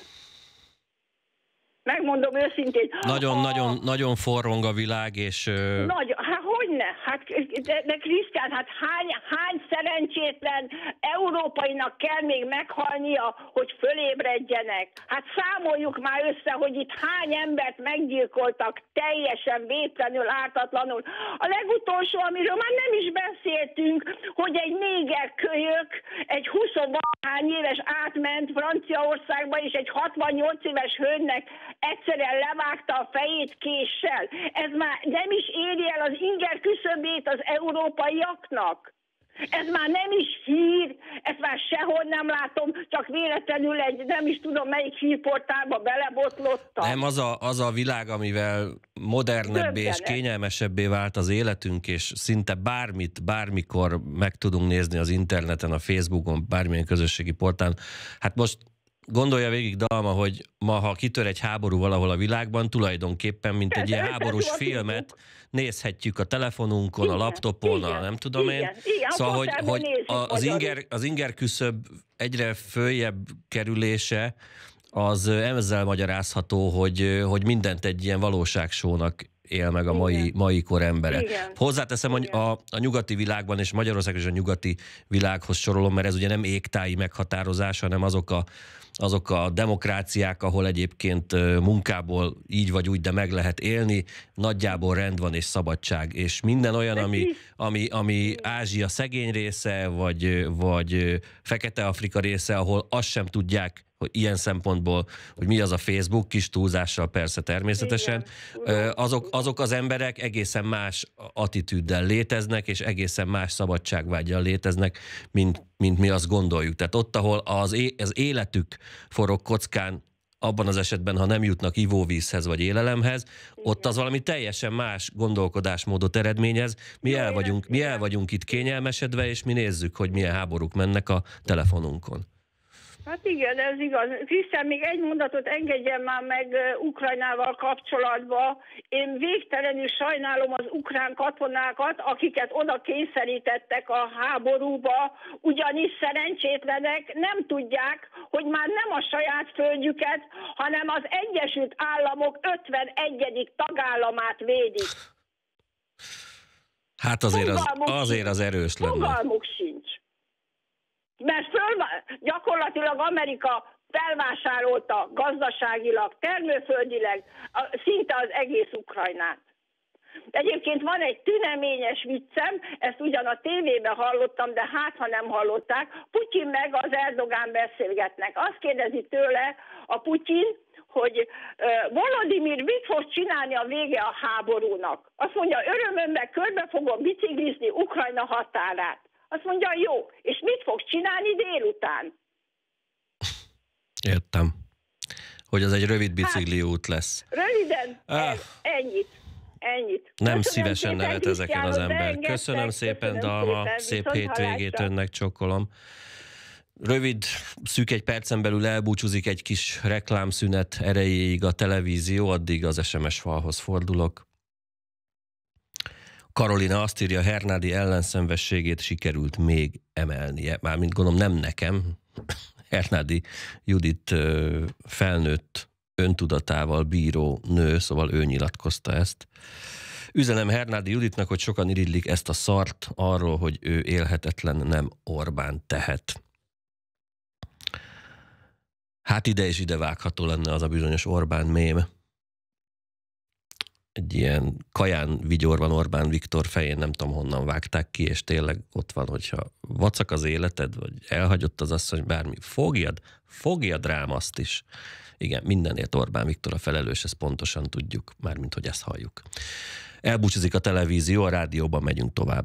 Megmondom őszintén. Nagyon, a... nagyon, nagyon forrong a világ, és... Nagyon, hát hogyne? Hát, de, de Krisztián, hát hány, hány szerencsétlen európainak kell még meghalnia, hogy fölébredjenek? Hát számoljuk már össze, hogy itt hány embert meggyilkoltak teljesen vétlenül, ártatlanul. A legutolsó, amiről már nem is beszéltünk, hogy egy néger kölyök, egy huszonvalahány éves átment Franciaországba, és egy hatvannyolc éves hölgynek egyszerűen levágta a fejét késsel. Ez már nem is éri el az inger küszöbét az európaiaknak. Ez már nem is hír, ezt már sehol nem látom, csak véletlenül egy, nem is tudom melyik hírportálba belebotlottam. Nem, az a, az a világ, amivel modernebbé és kényelmesebbé vált az életünk, és szinte bármit, bármikor meg tudunk nézni az interneten, a Facebookon, bármilyen közösségi portálon. Hát most gondolja végig, Dalma, hogy ma, ha kitör egy háború valahol a világban, tulajdonképpen, mint egy ilyen háborús filmet, nézhetjük a telefonunkon, igen, a laptopon, igen, a nem tudom igen, én. Igen, szóval, hogy, hogy az, inger, az inger küszöb egyre följebb kerülése, az ezzel magyarázható, hogy, hogy mindent egy ilyen valóságsónak él meg a mai, mai kor embere. Igen. Hozzáteszem, igen, hogy a, a nyugati világban, és Magyarország is a nyugati világhoz sorolom, mert ez ugye nem égtáji meghatározás, hanem azok a, azok a demokráciák, ahol egyébként munkából így vagy úgy, de meg lehet élni, nagyjából rend van és szabadság. És minden olyan, ami, ami, ami Ázsia szegény része, vagy, vagy Fekete-Afrika része, ahol azt sem tudják, hogy ilyen szempontból, hogy mi az a Facebook, kis túlzással persze természetesen, igen, azok, azok az emberek egészen más attitűddel léteznek, és egészen más szabadságvággyal léteznek, mint, mint mi azt gondoljuk. Tehát ott, ahol az, é, az életük forog kockán abban az esetben, ha nem jutnak ivóvízhez vagy élelemhez, igen. ott az valami teljesen más gondolkodásmódot eredményez. Mi el vagyunk, mi el vagyunk itt kényelmesedve, és mi nézzük, hogy milyen háborúk mennek a telefonunkon. Hát igen, ez igaz. Krisztián, még egy mondatot engedjen már meg Ukrajnával kapcsolatban. Én végtelenül sajnálom az ukrán katonákat, akiket oda kényszerítettek a háborúba, ugyanis szerencsétlenek nem tudják, hogy már nem a saját földjüket, hanem az Egyesült Államok ötvenegyedik tagállamát védik. Hát azért az, azért az erős lenne. Fogalmuk sincs. Mert föl, gyakorlatilag Amerika felvásárolta gazdaságilag, termőföldileg szinte az egész Ukrajnát. Egyébként van egy tüneményes viccem, ezt ugyan a tévében hallottam, de hát ha nem hallották, Putyin meg az Erdogán beszélgetnek. Azt kérdezi tőle a Putyin, hogy uh, Volodymyr mit fog csinálni a vége a háborúnak. Azt mondja, örömömben körbe fogom biciklizni Ukrajna határát. Azt mondja, jó, és mit fog csinálni délután? Értem. Hogy az egy rövid bicikliút lesz. Hát, röviden, ah. ennyit. Ennyit. Nem köszönöm szívesen nevet ezeken az ember. Köszönöm szépen, Dalma, szép hétvégét önnek, csokkolom. Rövid, szűk egy percen belül elbúcsúzik egy kis reklámszünet erejéig a televízió, addig az es em es falhoz fordulok. Karolina azt írja, Hernádi ellenszenvességét sikerült még emelnie. Mármint gondolom nem nekem, Hernádi Judit felnőtt öntudatával bíró nő, szóval ő nyilatkozta ezt. Üzenem Hernádi Juditnak, hogy sokan irigylik ezt a szart arról, hogy ő élhetetlen, nem Orbán tehet. Hát ide és ide vágható lenne az a bizonyos Orbán mém. Egy ilyen kaján vigyor van Orbán Viktor fején, nem tudom honnan vágták ki, és tényleg ott van, hogyha vacak az életed, vagy elhagyott az asszony, bármi, fogjad, fogjad rám azt is. Igen, mindenért Orbán Viktor a felelős, ezt pontosan tudjuk, mármint hogy ezt halljuk. Elbúcsúzik a televízió, a rádióban megyünk tovább.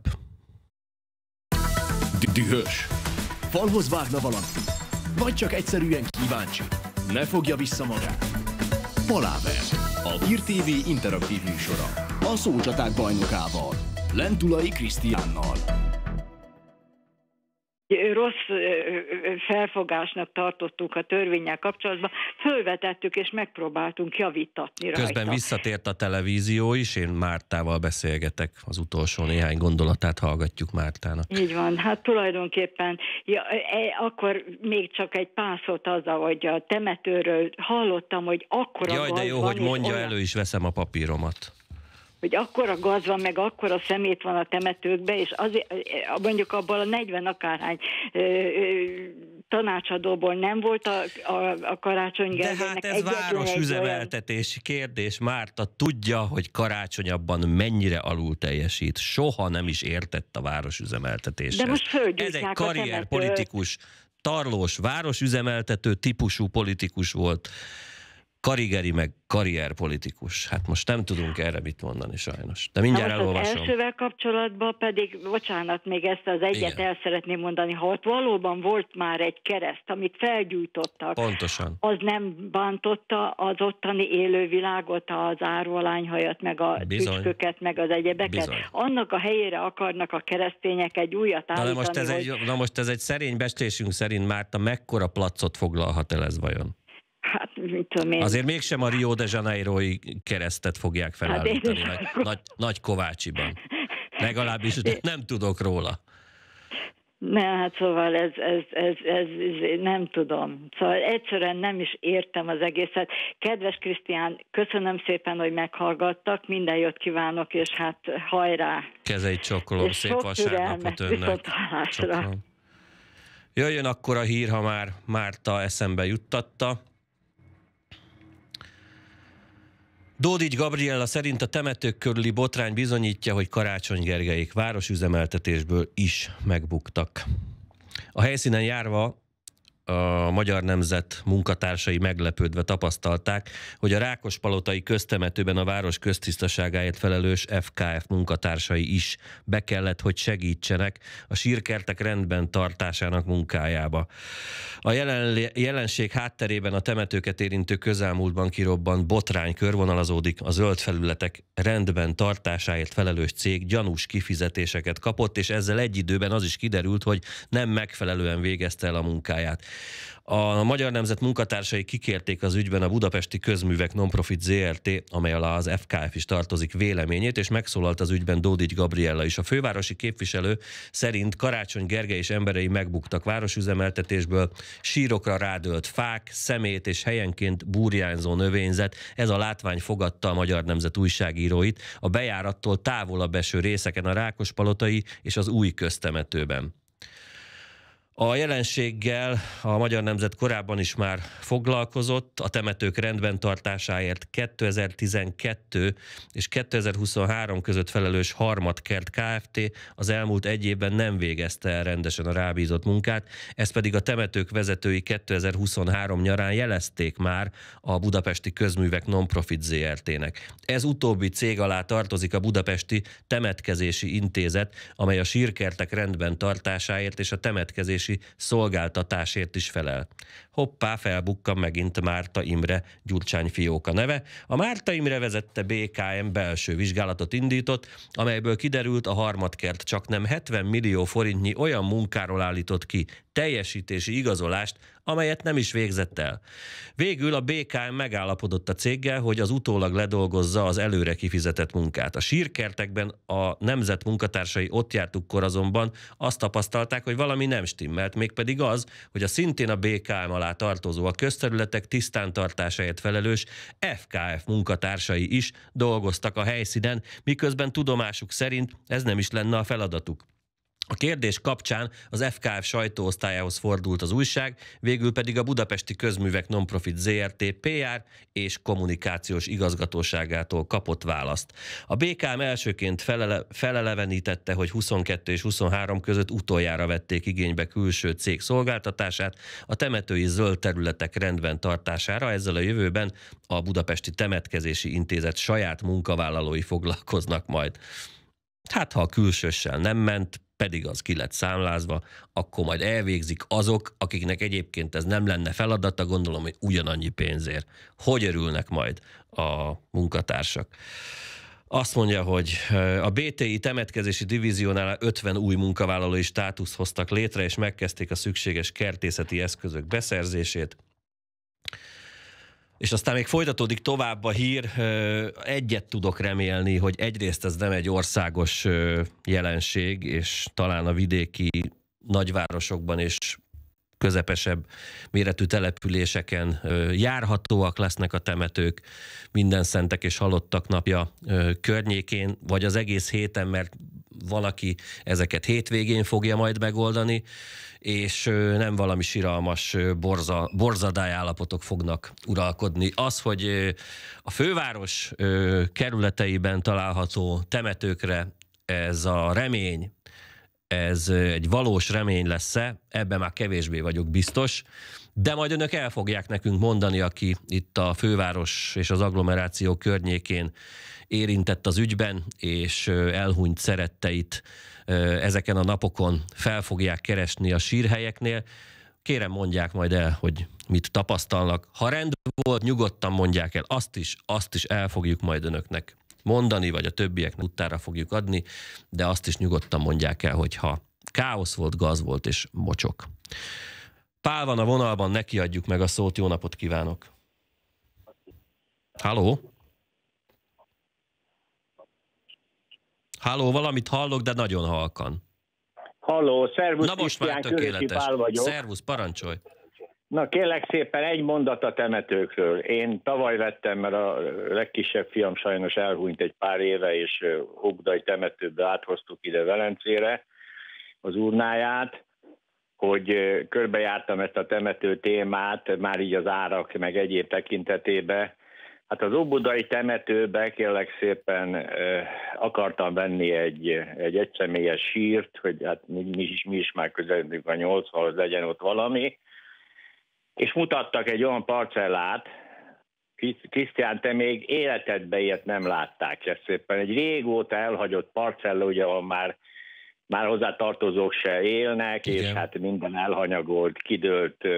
Dühös. Falhoz vágna valaki. Vagy csak egyszerűen kíváncsi. Ne fogja vissza magát. Paláver. A Hír té vé interaktív műsora. A szócsaták bajnokával. Lentulai Krisztiánnal. Rossz felfogásnak tartottuk a törvénnyel kapcsolatban, fölvetettük és megpróbáltunk javítatni rajta. Közben visszatért a televízió is, én Mártával beszélgetek, az utolsó néhány gondolatát hallgatjuk Mártának. Így van, hát tulajdonképpen ja, akkor még csak egy pár szót azzal, hogy a temetőről hallottam, hogy akkora Jaj, de jó, hogy mondja, olyan... elő is veszem a papíromat. Hogy akkora gaz van, meg akkora szemét van a temetőkbe, és azért, mondjuk abból a negyven akárhány ö, ö, tanácsadóból nem volt a, a, a Karácsony Gergelynek. De hát ez városüzemeltetési kérdés, Márta tudja, hogy Karácsony abban mennyire alul teljesít. Soha nem is értett a városüzemeltetéshez. De most ez egy karrierpolitikus, tarlós városüzemeltető típusú politikus volt. Karigeri meg karrierpolitikus. Hát most nem tudunk erre mit mondani sajnos. De mindjárt elolvasom. Az elsővel kapcsolatban pedig, bocsánat, még ezt az egyet Igen. el szeretném mondani, ha ott valóban volt már egy kereszt, amit felgyújtottak, pontosan. Az nem bántotta az ottani élővilágot, az árvalányhajat, meg a tücsköket, meg az egyebeket. Bizony. Annak a helyére akarnak a keresztények egy újat állítani. Na most ez, hogy... egy, na most ez egy szerény becslésünk szerint, Márta, mekkora placot foglalhat el ez vajon? Hát, mit tudom én. Azért mégsem a Rio de Janeiro-i keresztet fogják felállítani hát nagy, nagy, nagy Kovácsiban. Legalábbis nem tudok róla. Ne, hát szóval ez, ez, ez, ez, ez nem tudom. Szóval egyszerűen nem is értem az egészet. Kedves Krisztián, köszönöm szépen, hogy meghallgattak, minden jót kívánok, és hát hajrá! Kezeit csokkolom, szép vasárnapot önnek. Jöjjön akkor a hír, ha már Márta eszembe juttatta. Dódics Gabriella szerint a temetők körüli botrány bizonyítja, hogy Karácsony Gergelyék városüzemeltetésből is megbuktak. A helyszínen járva a Magyar Nemzet munkatársai meglepődve tapasztalták, hogy a Rákospalotai köztemetőben a város köztisztaságáért felelős ef ká ef munkatársai is be kellett, hogy segítsenek a sírkertek rendben tartásának munkájába. A jelen, jelenség hátterében a temetőket érintő közelmúltban kirobbant botrány körvonalazódik, a zöld felületek rendben tartásáért felelős cég gyanús kifizetéseket kapott, és ezzel egy időben az is kiderült, hogy nem megfelelően végezte el a munkáját. A Magyar Nemzet munkatársai kikérték az ügyben a Budapesti Közművek Nonprofit zé er té, amely alá az ef ká ef is tartozik, véleményét, és megszólalt az ügyben Dódics Gabriella is. A fővárosi képviselő szerint Karácsony Gergely és emberei megbuktak városüzemeltetésből, sírokra rádölt fák, szemét és helyenként burjánzó növényzet. Ez a látvány fogadta a Magyar Nemzet újságíróit a bejárattól távolabb eső részeken, a Rákospalotai és az Új köztemetőben. A jelenséggel a Magyar Nemzet korábban is már foglalkozott, a temetők rendben tartásáért kétezer-tizenkettő és kétezer-huszonhárom között felelős Harmadkert Kft. Az elmúlt egy évben nem végezte el rendesen a rábízott munkát, ezt pedig a temetők vezetői kétezer-huszonhárom nyarán jelezték már a Budapesti Közművek Nonprofit zé er té-nek. Ez utóbbi cég alá tartozik a Budapesti Temetkezési Intézet, amely a sírkertek rendben tartásáért és a temetkezési szolgáltatásért is felel. Hoppá, felbukkan megint Márta Imre Gyurcsány fióka neve. A Márta Imre vezette bé ká em belső vizsgálatot indított, amelyből kiderült, a Harmadkert csaknem hetven millió forintnyi olyan munkáról állított ki teljesítési igazolást, amelyet nem is végzett el. Végül a bé ká em megállapodott a céggel, hogy az utólag ledolgozza az előre kifizetett munkát. A sírkertekben a Nemzet munkatársai ott jártukkor azonban azt tapasztalták, hogy valami nem stimmelt, mégpedig az, hogy a szintén a bé ká em alá tartozó, a közterületek tisztántartásáért felelős ef ká ef munkatársai is dolgoztak a helyszínen, miközben tudomásuk szerint ez nem is lenne a feladatuk. A kérdés kapcsán az ef ká ef sajtóosztályához fordult az újság, végül pedig a Budapesti Közművek Nonprofit zé er té pé er és kommunikációs igazgatóságától kapott választ. A bé ká em elsőként felele, felelevenítette, hogy huszonkettő és huszonhárom között utoljára vették igénybe külső cég szolgáltatását a temetői zöld területek rendben tartására, ezzel a jövőben a Budapesti Temetkezési Intézet saját munkavállalói foglalkoznak majd. Hát ha a külsőssel nem ment, pedig az ki lett számlázva, akkor majd elvégzik azok, akiknek egyébként ez nem lenne feladata, gondolom, hogy ugyanannyi pénzért. Hogy örülnek majd a munkatársak? Azt mondja, hogy a bé té i temetkezési divíziónál ötven új munkavállalói státuszt hoztak létre, és megkezdték a szükséges kertészeti eszközök beszerzését. És aztán még folytatódik tovább a hír. Egyet tudok remélni, hogy egyrészt ez nem egy országos jelenség, és talán a vidéki nagyvárosokban és közepesebb méretű településeken járhatóak lesznek a temetők minden szentek és halottak napja környékén, vagy az egész héten, mert valaki ezeket hétvégén fogja majd megoldani, és nem valami siralmas borza, borzadály állapotok fognak uralkodni. Az, hogy a főváros kerületeiben található temetőkre ez a remény, ez egy valós remény lesz-e, ebben már kevésbé vagyok biztos, de majd önök el fogják nekünk mondani, aki itt a főváros és az agglomeráció környékén érintett az ügyben, és elhunyt szeretteit ezeken a napokon fel fogják keresni a sírhelyeknél. Kérem, mondják majd el, hogy mit tapasztalnak. Ha rend volt, nyugodtan mondják el. Azt is, azt is el fogjuk majd önöknek mondani, vagy a többieknek utára fogjuk adni, de azt is nyugodtan mondják el, hogyha káosz volt, gaz volt és mocsok. Pál van a vonalban, neki adjuk meg a szót, jó napot kívánok! Halló? Halló, valamit hallok, de nagyon halkan. Halló, szervusz, na most már tökéletes. Szervusz, parancsolj. Na kérlek szépen egy mondat a temetőkről. Én tavaly vettem, mert a legkisebb fiam sajnos elhunyt egy pár éve, és Óbudai temetőbe áthoztuk ide Velencére az urnáját, hogy körbejártam ezt a temető témát, már így az árak meg egyéb tekintetében. Hát az óbudai temetőbe kérlek szépen eh, akartam venni egy, egy egyszemélyes sírt, hogy hát mi, mi, is, mi is már közelünk a nyolcvanhoz legyen ott valami, és mutattak egy olyan parcellát, Krisztián, te még életedben ilyet nem látták, ez szépen egy régóta elhagyott parcella, ugye, ahol már, már hozzá tartozók se élnek, igen. És hát minden elhanyagolt, kidőlt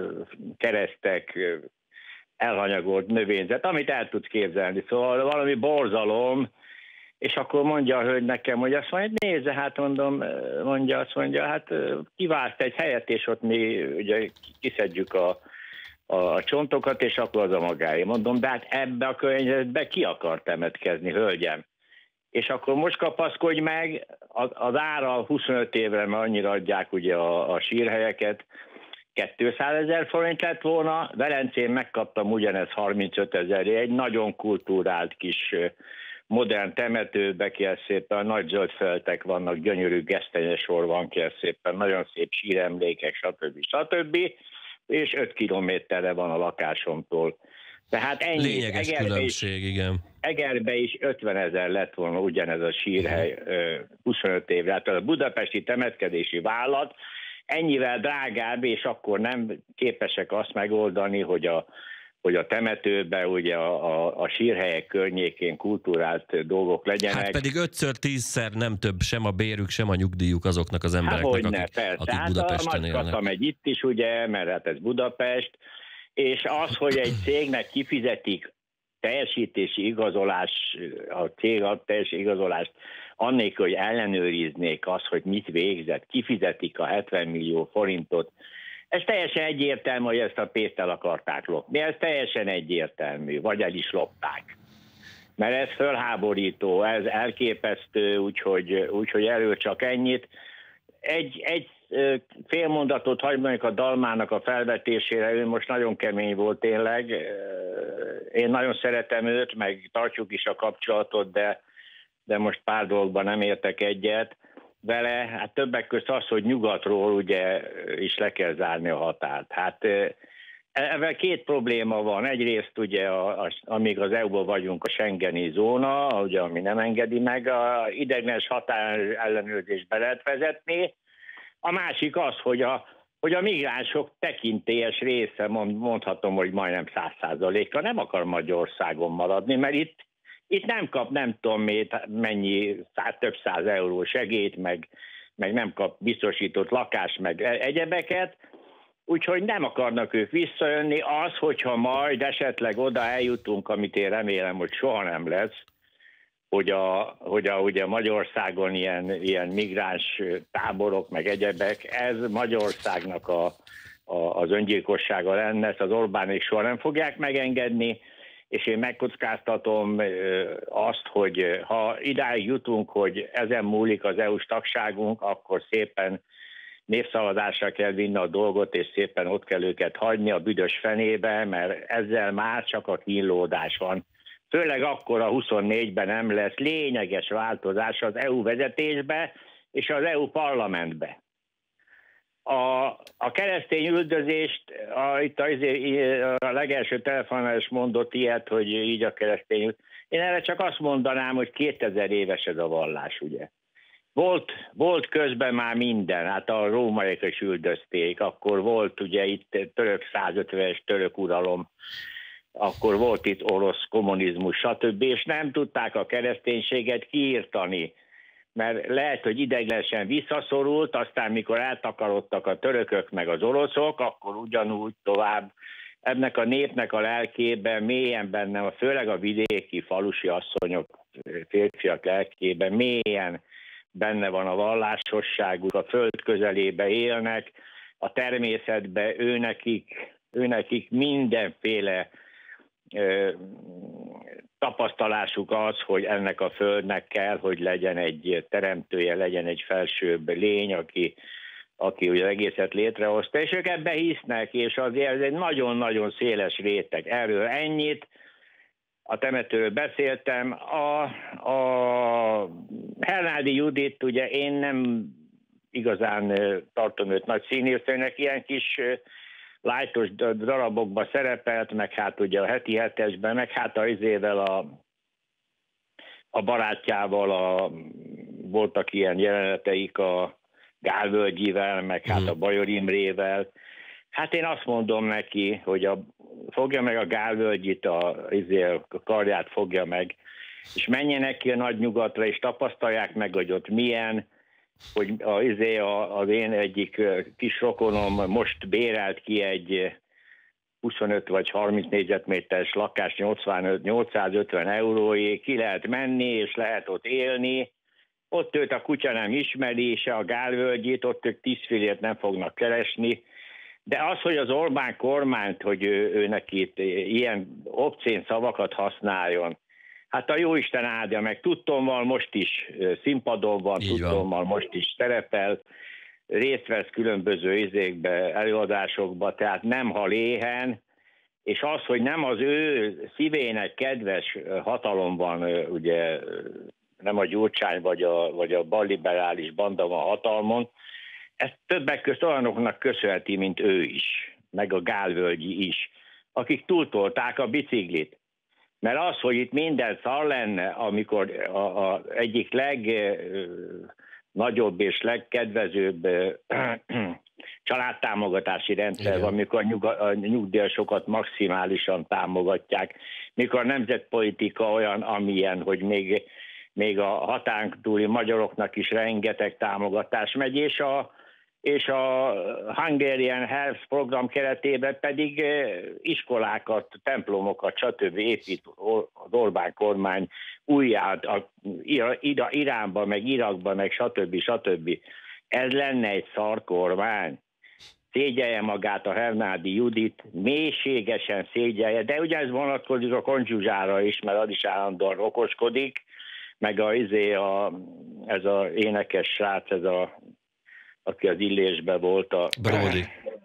keresztek, elhanyagolt növényzet, amit el tudsz képzelni. Szóval valami borzalom, és akkor mondja a hölgy nekem, hogy azt mondja, nézze, hát mondom, mondja, azt mondja, hát kivált egy helyet, és ott mi ugye kiszedjük a, a, a csontokat, és akkor az a magáé. Mondom, de hát ebbe a környezetbe ki akar temetkezni, hölgyem? És akkor most kapaszkodj meg, az, az ára huszonöt évre, mert annyira adják ugye a, a sírhelyeket, kétszázezer forint lett volna, Velencén megkaptam ugyanez harmincöt ezerért, egy nagyon kultúrált kis modern temetőbe, kell szépen, nagy zöld feltek vannak, gyönyörű gesztenyesor van, kell szépen, nagyon szép síremlékek, stb. stb. És öt kilométerre van a lakásomtól. Tehát ennyi. Lényeges Egerbe különbség, is, igen. Egerbe is ötven ezer lett volna ugyanez a sírhely huszonöt évre. Hát a budapesti temetkezési vállalat ennyivel drágább, és akkor nem képesek azt megoldani, hogy a, hogy a temetőben ugye a, a, a sírhelyek környékén kulturált dolgok legyenek. Hát pedig ötször, tízszer nem több sem a bérük, sem a nyugdíjuk azoknak az embereknek, hát, akik, ne, akik Budapesten élnek. Hát a megy itt is, ugye, mert hát ez Budapest, és az, hogy egy cégnek kifizetik teljesítési igazolás, a cég a teljesítési igazolást, annélkül, hogy ellenőriznék azt, hogy mit végzett, kifizetik a hetven millió forintot. Ez teljesen egyértelmű, hogy ezt a pénzt el akarták lopni. Ez teljesen egyértelmű, vagy el is lopták. Mert ez fölháborító, ez elképesztő, úgyhogy, úgyhogy erről csak ennyit. Egy, egy fél mondatot hagyj mondjuk a Dalmának a felvetésére, ő most nagyon kemény volt tényleg. Én nagyon szeretem őt, meg tartjuk is a kapcsolatot, de de most pár dolgokban nem értek egyet vele. Hát többek között az, hogy nyugatról ugye is le kell zárni a határt. Hát ebben két probléma van. Egyrészt ugye, a, a, amíg az é u-ban vagyunk, a schengeni zóna, ugye, ami nem engedi meg, a ideiglenes határ ellenőrzést be lehet vezetni. A másik az, hogy a, hogy a migránsok tekintélyes része, mondhatom, hogy majdnem száz százaléka nem akar Magyarországon maradni, mert itt Itt nem kap nem tudom mennyi, száz, több száz euró segélyt, meg, meg nem kap biztosított lakást, meg egyebeket, úgyhogy nem akarnak ők visszajönni. Az, hogyha majd esetleg oda eljutunk, amit én remélem, hogy soha nem lesz, hogy a, hogy a ugye Magyarországon ilyen, ilyen migráns táborok, meg egyebek, ez Magyarországnak a, a, az öngyilkossága lenne, ezt az Orbánék soha nem fogják megengedni, és én megkockáztatom azt, hogy ha idáig jutunk, hogy ezen múlik az é u-s tagságunk, akkor szépen népszavazásra kell vinni a dolgot, és szépen ott kell őket hagyni a büdös fenébe, mert ezzel már csak a kínlódás van. Főleg akkor a huszonnégyben nem lesz lényeges változás az é u vezetésbe és az é u parlamentbe. A, a keresztény üldözést, a, itt a, a legelső telefonálás mondott ilyet, hogy így a keresztény. Én erre csak azt mondanám, hogy kétezer éves ez a vallás, ugye. Volt, volt közben már minden, hát a rómaiak is üldözték, akkor volt ugye itt török százötvenes török uralom, akkor volt itt orosz kommunizmus, stb. És nem tudták a kereszténységet kiírtani, mert lehet, hogy ideiglenesen visszaszorult, aztán mikor eltakarodtak a törökök meg az oroszok, akkor ugyanúgy tovább. Ennek a népnek a lelkében mélyen benne, főleg a vidéki falusi asszonyok, férfiak lelkében mélyen benne van a vallásosságuk, a föld közelébe élnek, a természetbe őnekik, őnekik mindenféle ö, tapasztalásuk az, hogy ennek a földnek kell, hogy legyen egy teremtője, legyen egy felsőbb lény, aki, aki ugye egészet létrehozta, és ők ebbe hisznek, és azért ez egy nagyon-nagyon széles réteg. Erről ennyit. A temetőről beszéltem. A, a Hernádi Judit, ugye én nem igazán tartom őt nagy színésznőnek, ilyen kis lájtos darabokba szerepelt, meg hát ugye a heti hetesben, meg hát a izével a, a barátjával a, voltak ilyen jeleneteik a Gál Völgyivel, meg hát a Bajor Imrével. Hát én azt mondom neki, hogy a, fogja meg a Gálvölgyit, a, a karját fogja meg, és menjenek ki a nagy nyugatra, és tapasztalják meg, hogy ott milyen, hogy a, a, az én egyik kis rokonom most bérelt ki egy huszonöt vagy harminc négyzetméteres lakás nyolcszázötven euróig, ki lehet menni, és lehet ott élni. Ott őt a kutya nem ismeri, se a Gálvölgyit, ott ők tíz fillért nem fognak keresni. De az, hogy az Orbán kormányt, hogy ő, ő neki itt ilyen obszén szavakat használjon, hát a jóisten áldja meg, tudtommal most is színpadon van, tudtommal most is szerepel, részt vesz különböző izékbe, előadásokba, tehát nem hal éhen, és az, hogy nem az ő szívének kedves hatalom van, ugye nem a Gyurcsány vagy a, vagy a balliberális banda van hatalmon, ezt többek között olyanoknak köszönheti, mint ő is, meg a Gálvölgyi is, akik túltolták a biciklit. Mert az, hogy itt minden szar lenne, amikor a, a egyik legnagyobb és legkedvezőbb családtámogatási rendszer van, amikor a nyugdíjasokat maximálisan támogatják, mikor a nemzetpolitika olyan, amilyen, hogy még, még a határunk túli magyaroknak is rengeteg támogatás megy, és a és a Hungarian Health program keretében pedig iskolákat, templomokat, stb. Épít az Orbán kormány újjá, Iránba, meg Irakba, meg stb. stb. Ez lenne egy szar kormány. Szégyelje magát a Hernádi Judit, mélységesen szégyelje, de ugye ez vonatkozik a Konzsuzsára is, mert az is állandóan okoskodik, meg a, izé a, ez az énekes srác, ez a aki az Illésben volt, a Bródi.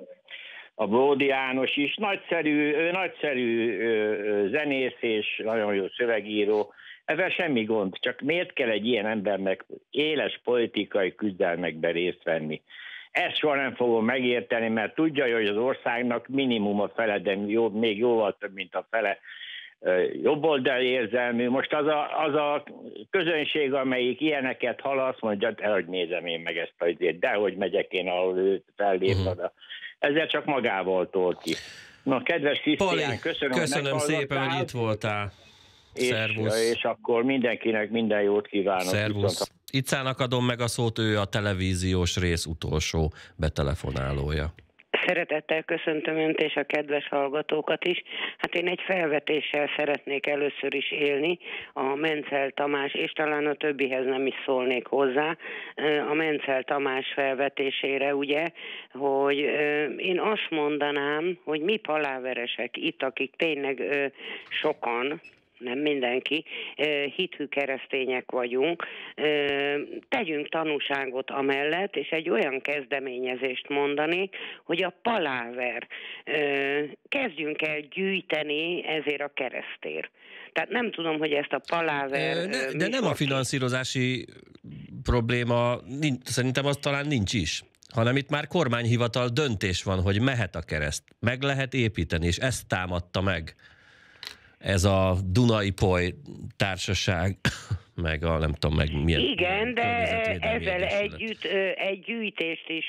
A Bródi János is nagyszerű, nagyszerű zenész és nagyon jó szövegíró. Ezzel semmi gond, csak miért kell egy ilyen embernek éles politikai küzdelmekben részt venni? Ezt soha nem fogom megérteni, mert tudja, hogy az országnak minimum a fele, de jó, még jóval több, mint a fele jobboldali érzelmű. Most az a, az a közönség, amelyik ilyeneket hall, azt mondja, hogy nézem én meg ezt a izét, de hogy megyek én, ahol ő fellép oda. Uh-huh. Ezzel csak magával tolt ki. Na, kedves Krisztián, köszönöm, köszönöm szépen, hogy itt voltál. És, és akkor mindenkinek minden jót kívánok. Szervusz. Icának adom meg a szót, ő a televíziós rész utolsó betelefonálója. Szeretettel köszöntöm Önt és a kedves hallgatókat is. Hát én egy felvetéssel szeretnék először is élni, a Mencel Tamás, és talán a többihez nem is szólnék hozzá, a Mencel Tamás felvetésére, ugye, hogy én azt mondanám, hogy mi paláveresek itt, akik tényleg sokan, nem mindenki, hithű keresztények vagyunk, tegyünk tanúságot amellett, és egy olyan kezdeményezést mondani, hogy a paláver, kezdjünk el gyűjteni ezért a keresztért. Tehát nem tudom, hogy ezt a paláver... De, de nem a finanszírozási probléma, szerintem az talán nincs is, hanem itt már kormányhivatal döntés van, hogy mehet a kereszt, meg lehet építeni, és ezt támadta meg ez a Dunai Poly társaság, meg a nem tudom, meg milyen... Igen, de ezzel együtt egy gyűjtést is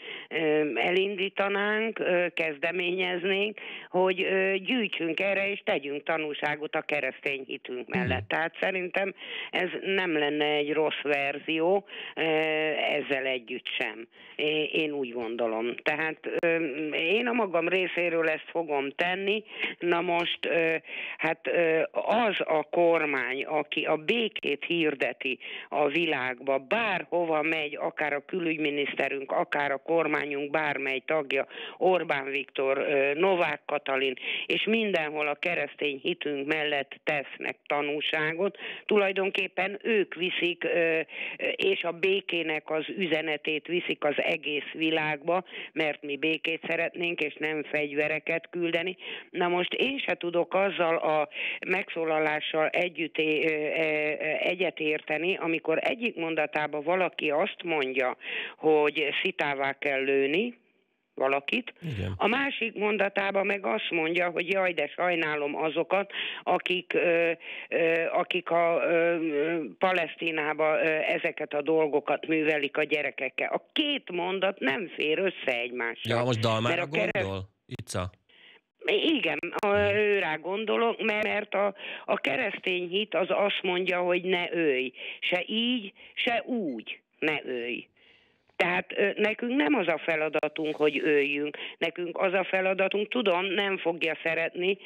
elindítanánk, kezdeményeznénk, hogy gyűjtsünk erre, és tegyünk tanúságot a keresztény hitünk mellett. Hmm. Tehát szerintem ez nem lenne egy rossz verzió, ezzel együtt sem. Én úgy gondolom. Tehát én a magam részéről ezt fogom tenni. Na most, hát az a kormány, aki a békét hirdeti a világba, bárhova megy, akár a külügyminiszterünk, akár a kormányunk bármely tagja, Orbán Viktor, Novák Katalin, és mindenhol a keresztény hitünk mellett tesznek tanúságot, tulajdonképpen ők viszik, és a békének az üzenetét viszik az egész világba, mert mi békét szeretnénk, és nem fegyvereket küldeni. Na most én se tudok azzal a megszólalással együtt egyetérteni, amikor egyik mondatában valaki azt mondja, hogy szitává kell lőni, valakit. Igen. A másik mondatában meg azt mondja, hogy jaj, de sajnálom azokat, akik, ö, ö, akik a ö, Palesztinába ö, ezeket a dolgokat művelik a gyerekekkel. A két mondat nem fér össze egymással. Ja, most Dalmára a kereszt... gondol? Itza? Igen, ő rá gondolok, mert a, a keresztény hit az azt mondja, hogy ne ölj. Se így, se úgy ne ölj. Tehát nekünk nem az a feladatunk, hogy öljünk. Nekünk az a feladatunk, tudom, nem fogja szeretni,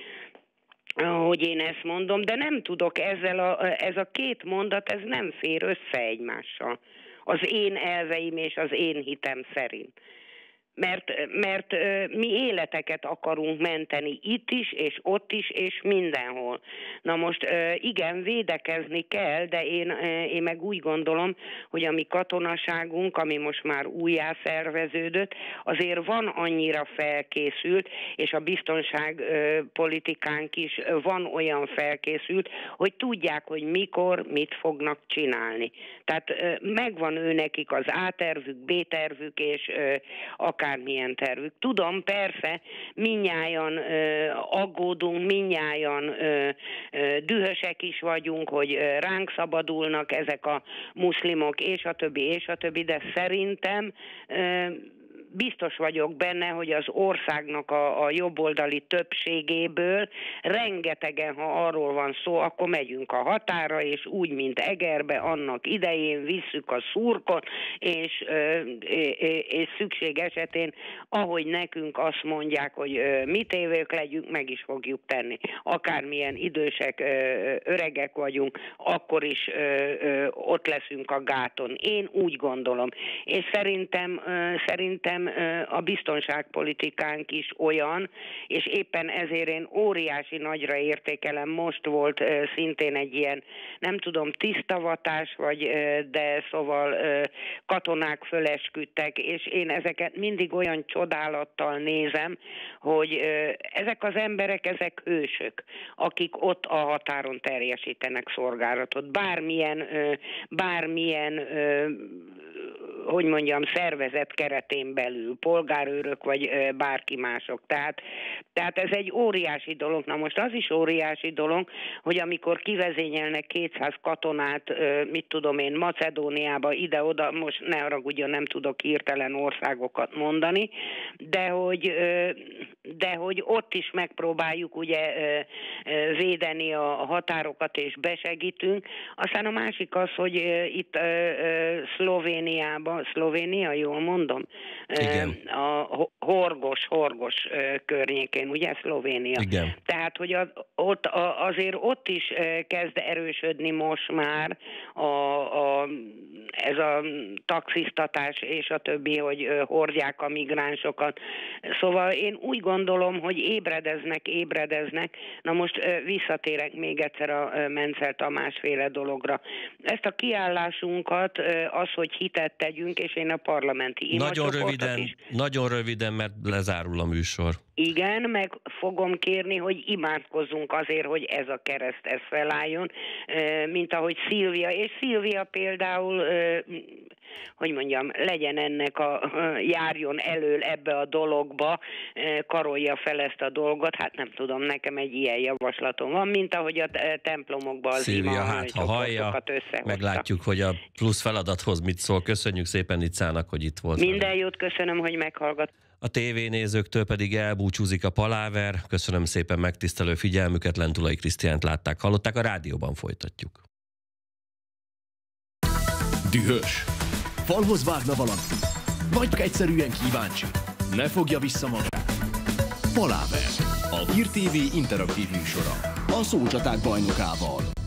hogy én ezt mondom, de nem tudok ezzel a, ez a két mondat, ez nem fér össze egymással. Az én elveim és az én hitem szerint. Mert, mert mi életeket akarunk menteni itt is, és ott is, és mindenhol. Na most igen, védekezni kell, de én, én meg úgy gondolom, hogy a mi katonaságunk, ami most már újjászerveződött, azért van annyira felkészült, és a biztonságpolitikánk is van olyan felkészült, hogy tudják, hogy mikor, mit fognak csinálni. Tehát megvan őnekik az A-tervük, B-tervük, és akármilyen tervük. Tudom, persze, mindnyájan ö, aggódunk, mindnyájan ö, ö, dühösek is vagyunk, hogy ö, ránk szabadulnak ezek a muszlimok, és a többi, és a többi, de szerintem ö, biztos vagyok benne, hogy az országnak a, a jobboldali többségéből rengetegen, ha arról van szó, akkor megyünk a határa, és úgy, mint Egerbe, annak idején visszük a szurkot, és, és szükség esetén, ahogy nekünk azt mondják, hogy mi tévők legyünk, meg is fogjuk tenni. Akármilyen idősek, öregek vagyunk, akkor is ott leszünk a gáton. Én úgy gondolom. És szerintem, szerintem a biztonságpolitikánk is olyan, és éppen ezért én óriási nagyra értékelem. Most volt szintén egy ilyen, nem tudom, tisztavatás, vagy, de szóval katonák fölesküdtek, és én ezeket mindig olyan csodálattal nézem, hogy ezek az emberek, ezek hősök, akik ott a határon teljesítenek szolgálatot. Bármilyen, bármilyen hogy mondjam, szervezet keretén belül, polgárőrök vagy bárki mások. Tehát, tehát ez egy óriási dolog. Na most az is óriási dolog, hogy amikor kivezényelnek kétszáz katonát, mit tudom én, Macedóniába, ide-oda, most ne haragudjon, nem tudok hirtelen országokat mondani, de hogy, de hogy ott is megpróbáljuk ugye védeni a határokat és besegítünk. Aztán a másik az, hogy itt Szlovéniában, Szlovénia, jól mondom? Igen. A Horgos, Horgos környékén, ugye, Szlovénia. Igen. Tehát, hogy az, ott, azért ott is kezd erősödni most már a, a, ez a taxisztatás és a többi, hogy hordják a migránsokat. Szóval én úgy gondolom, hogy ébredeznek, ébredeznek. Na most visszatérek még egyszer a Menzel Tamás féle dologra. Ezt a kiállásunkat, az, hogy hitet tegyünk, és én a parlamenti Nagyon röviden, is. nagyon röviden, mert lezárul a műsor. Igen, meg fogom kérni, hogy imádkozzunk azért, hogy ez a kereszt ez felálljon, mint ahogy Szilvia, és Szilvia például, hogy mondjam, legyen ennek a, járjon elől ebbe a dologba, karolja fel ezt a dolgot, hát nem tudom, nekem egy ilyen javaslatom van, mint ahogy a templomokban az Szilvia, ima hát ha hallja, meglátjuk, hogy a plusz feladathoz mit szól. Köszönjük szépen Icának, hogy itt volt. Minden velem. Jót, köszönöm, hogy meghallgat. A tévénézőktől pedig elbúcsúzik a paláver. Köszönöm szépen megtisztelő figyelmüket, Lentulai Krisztiánt látták, hallották, a rádióban folytatjuk. Dühös. Falhoz vágna valami. Vagy egyszerűen kíváncsi. Ne fogja vissza magát. Paláver. A Hír té vé interaktív műsora. A szócsaták bajnokával.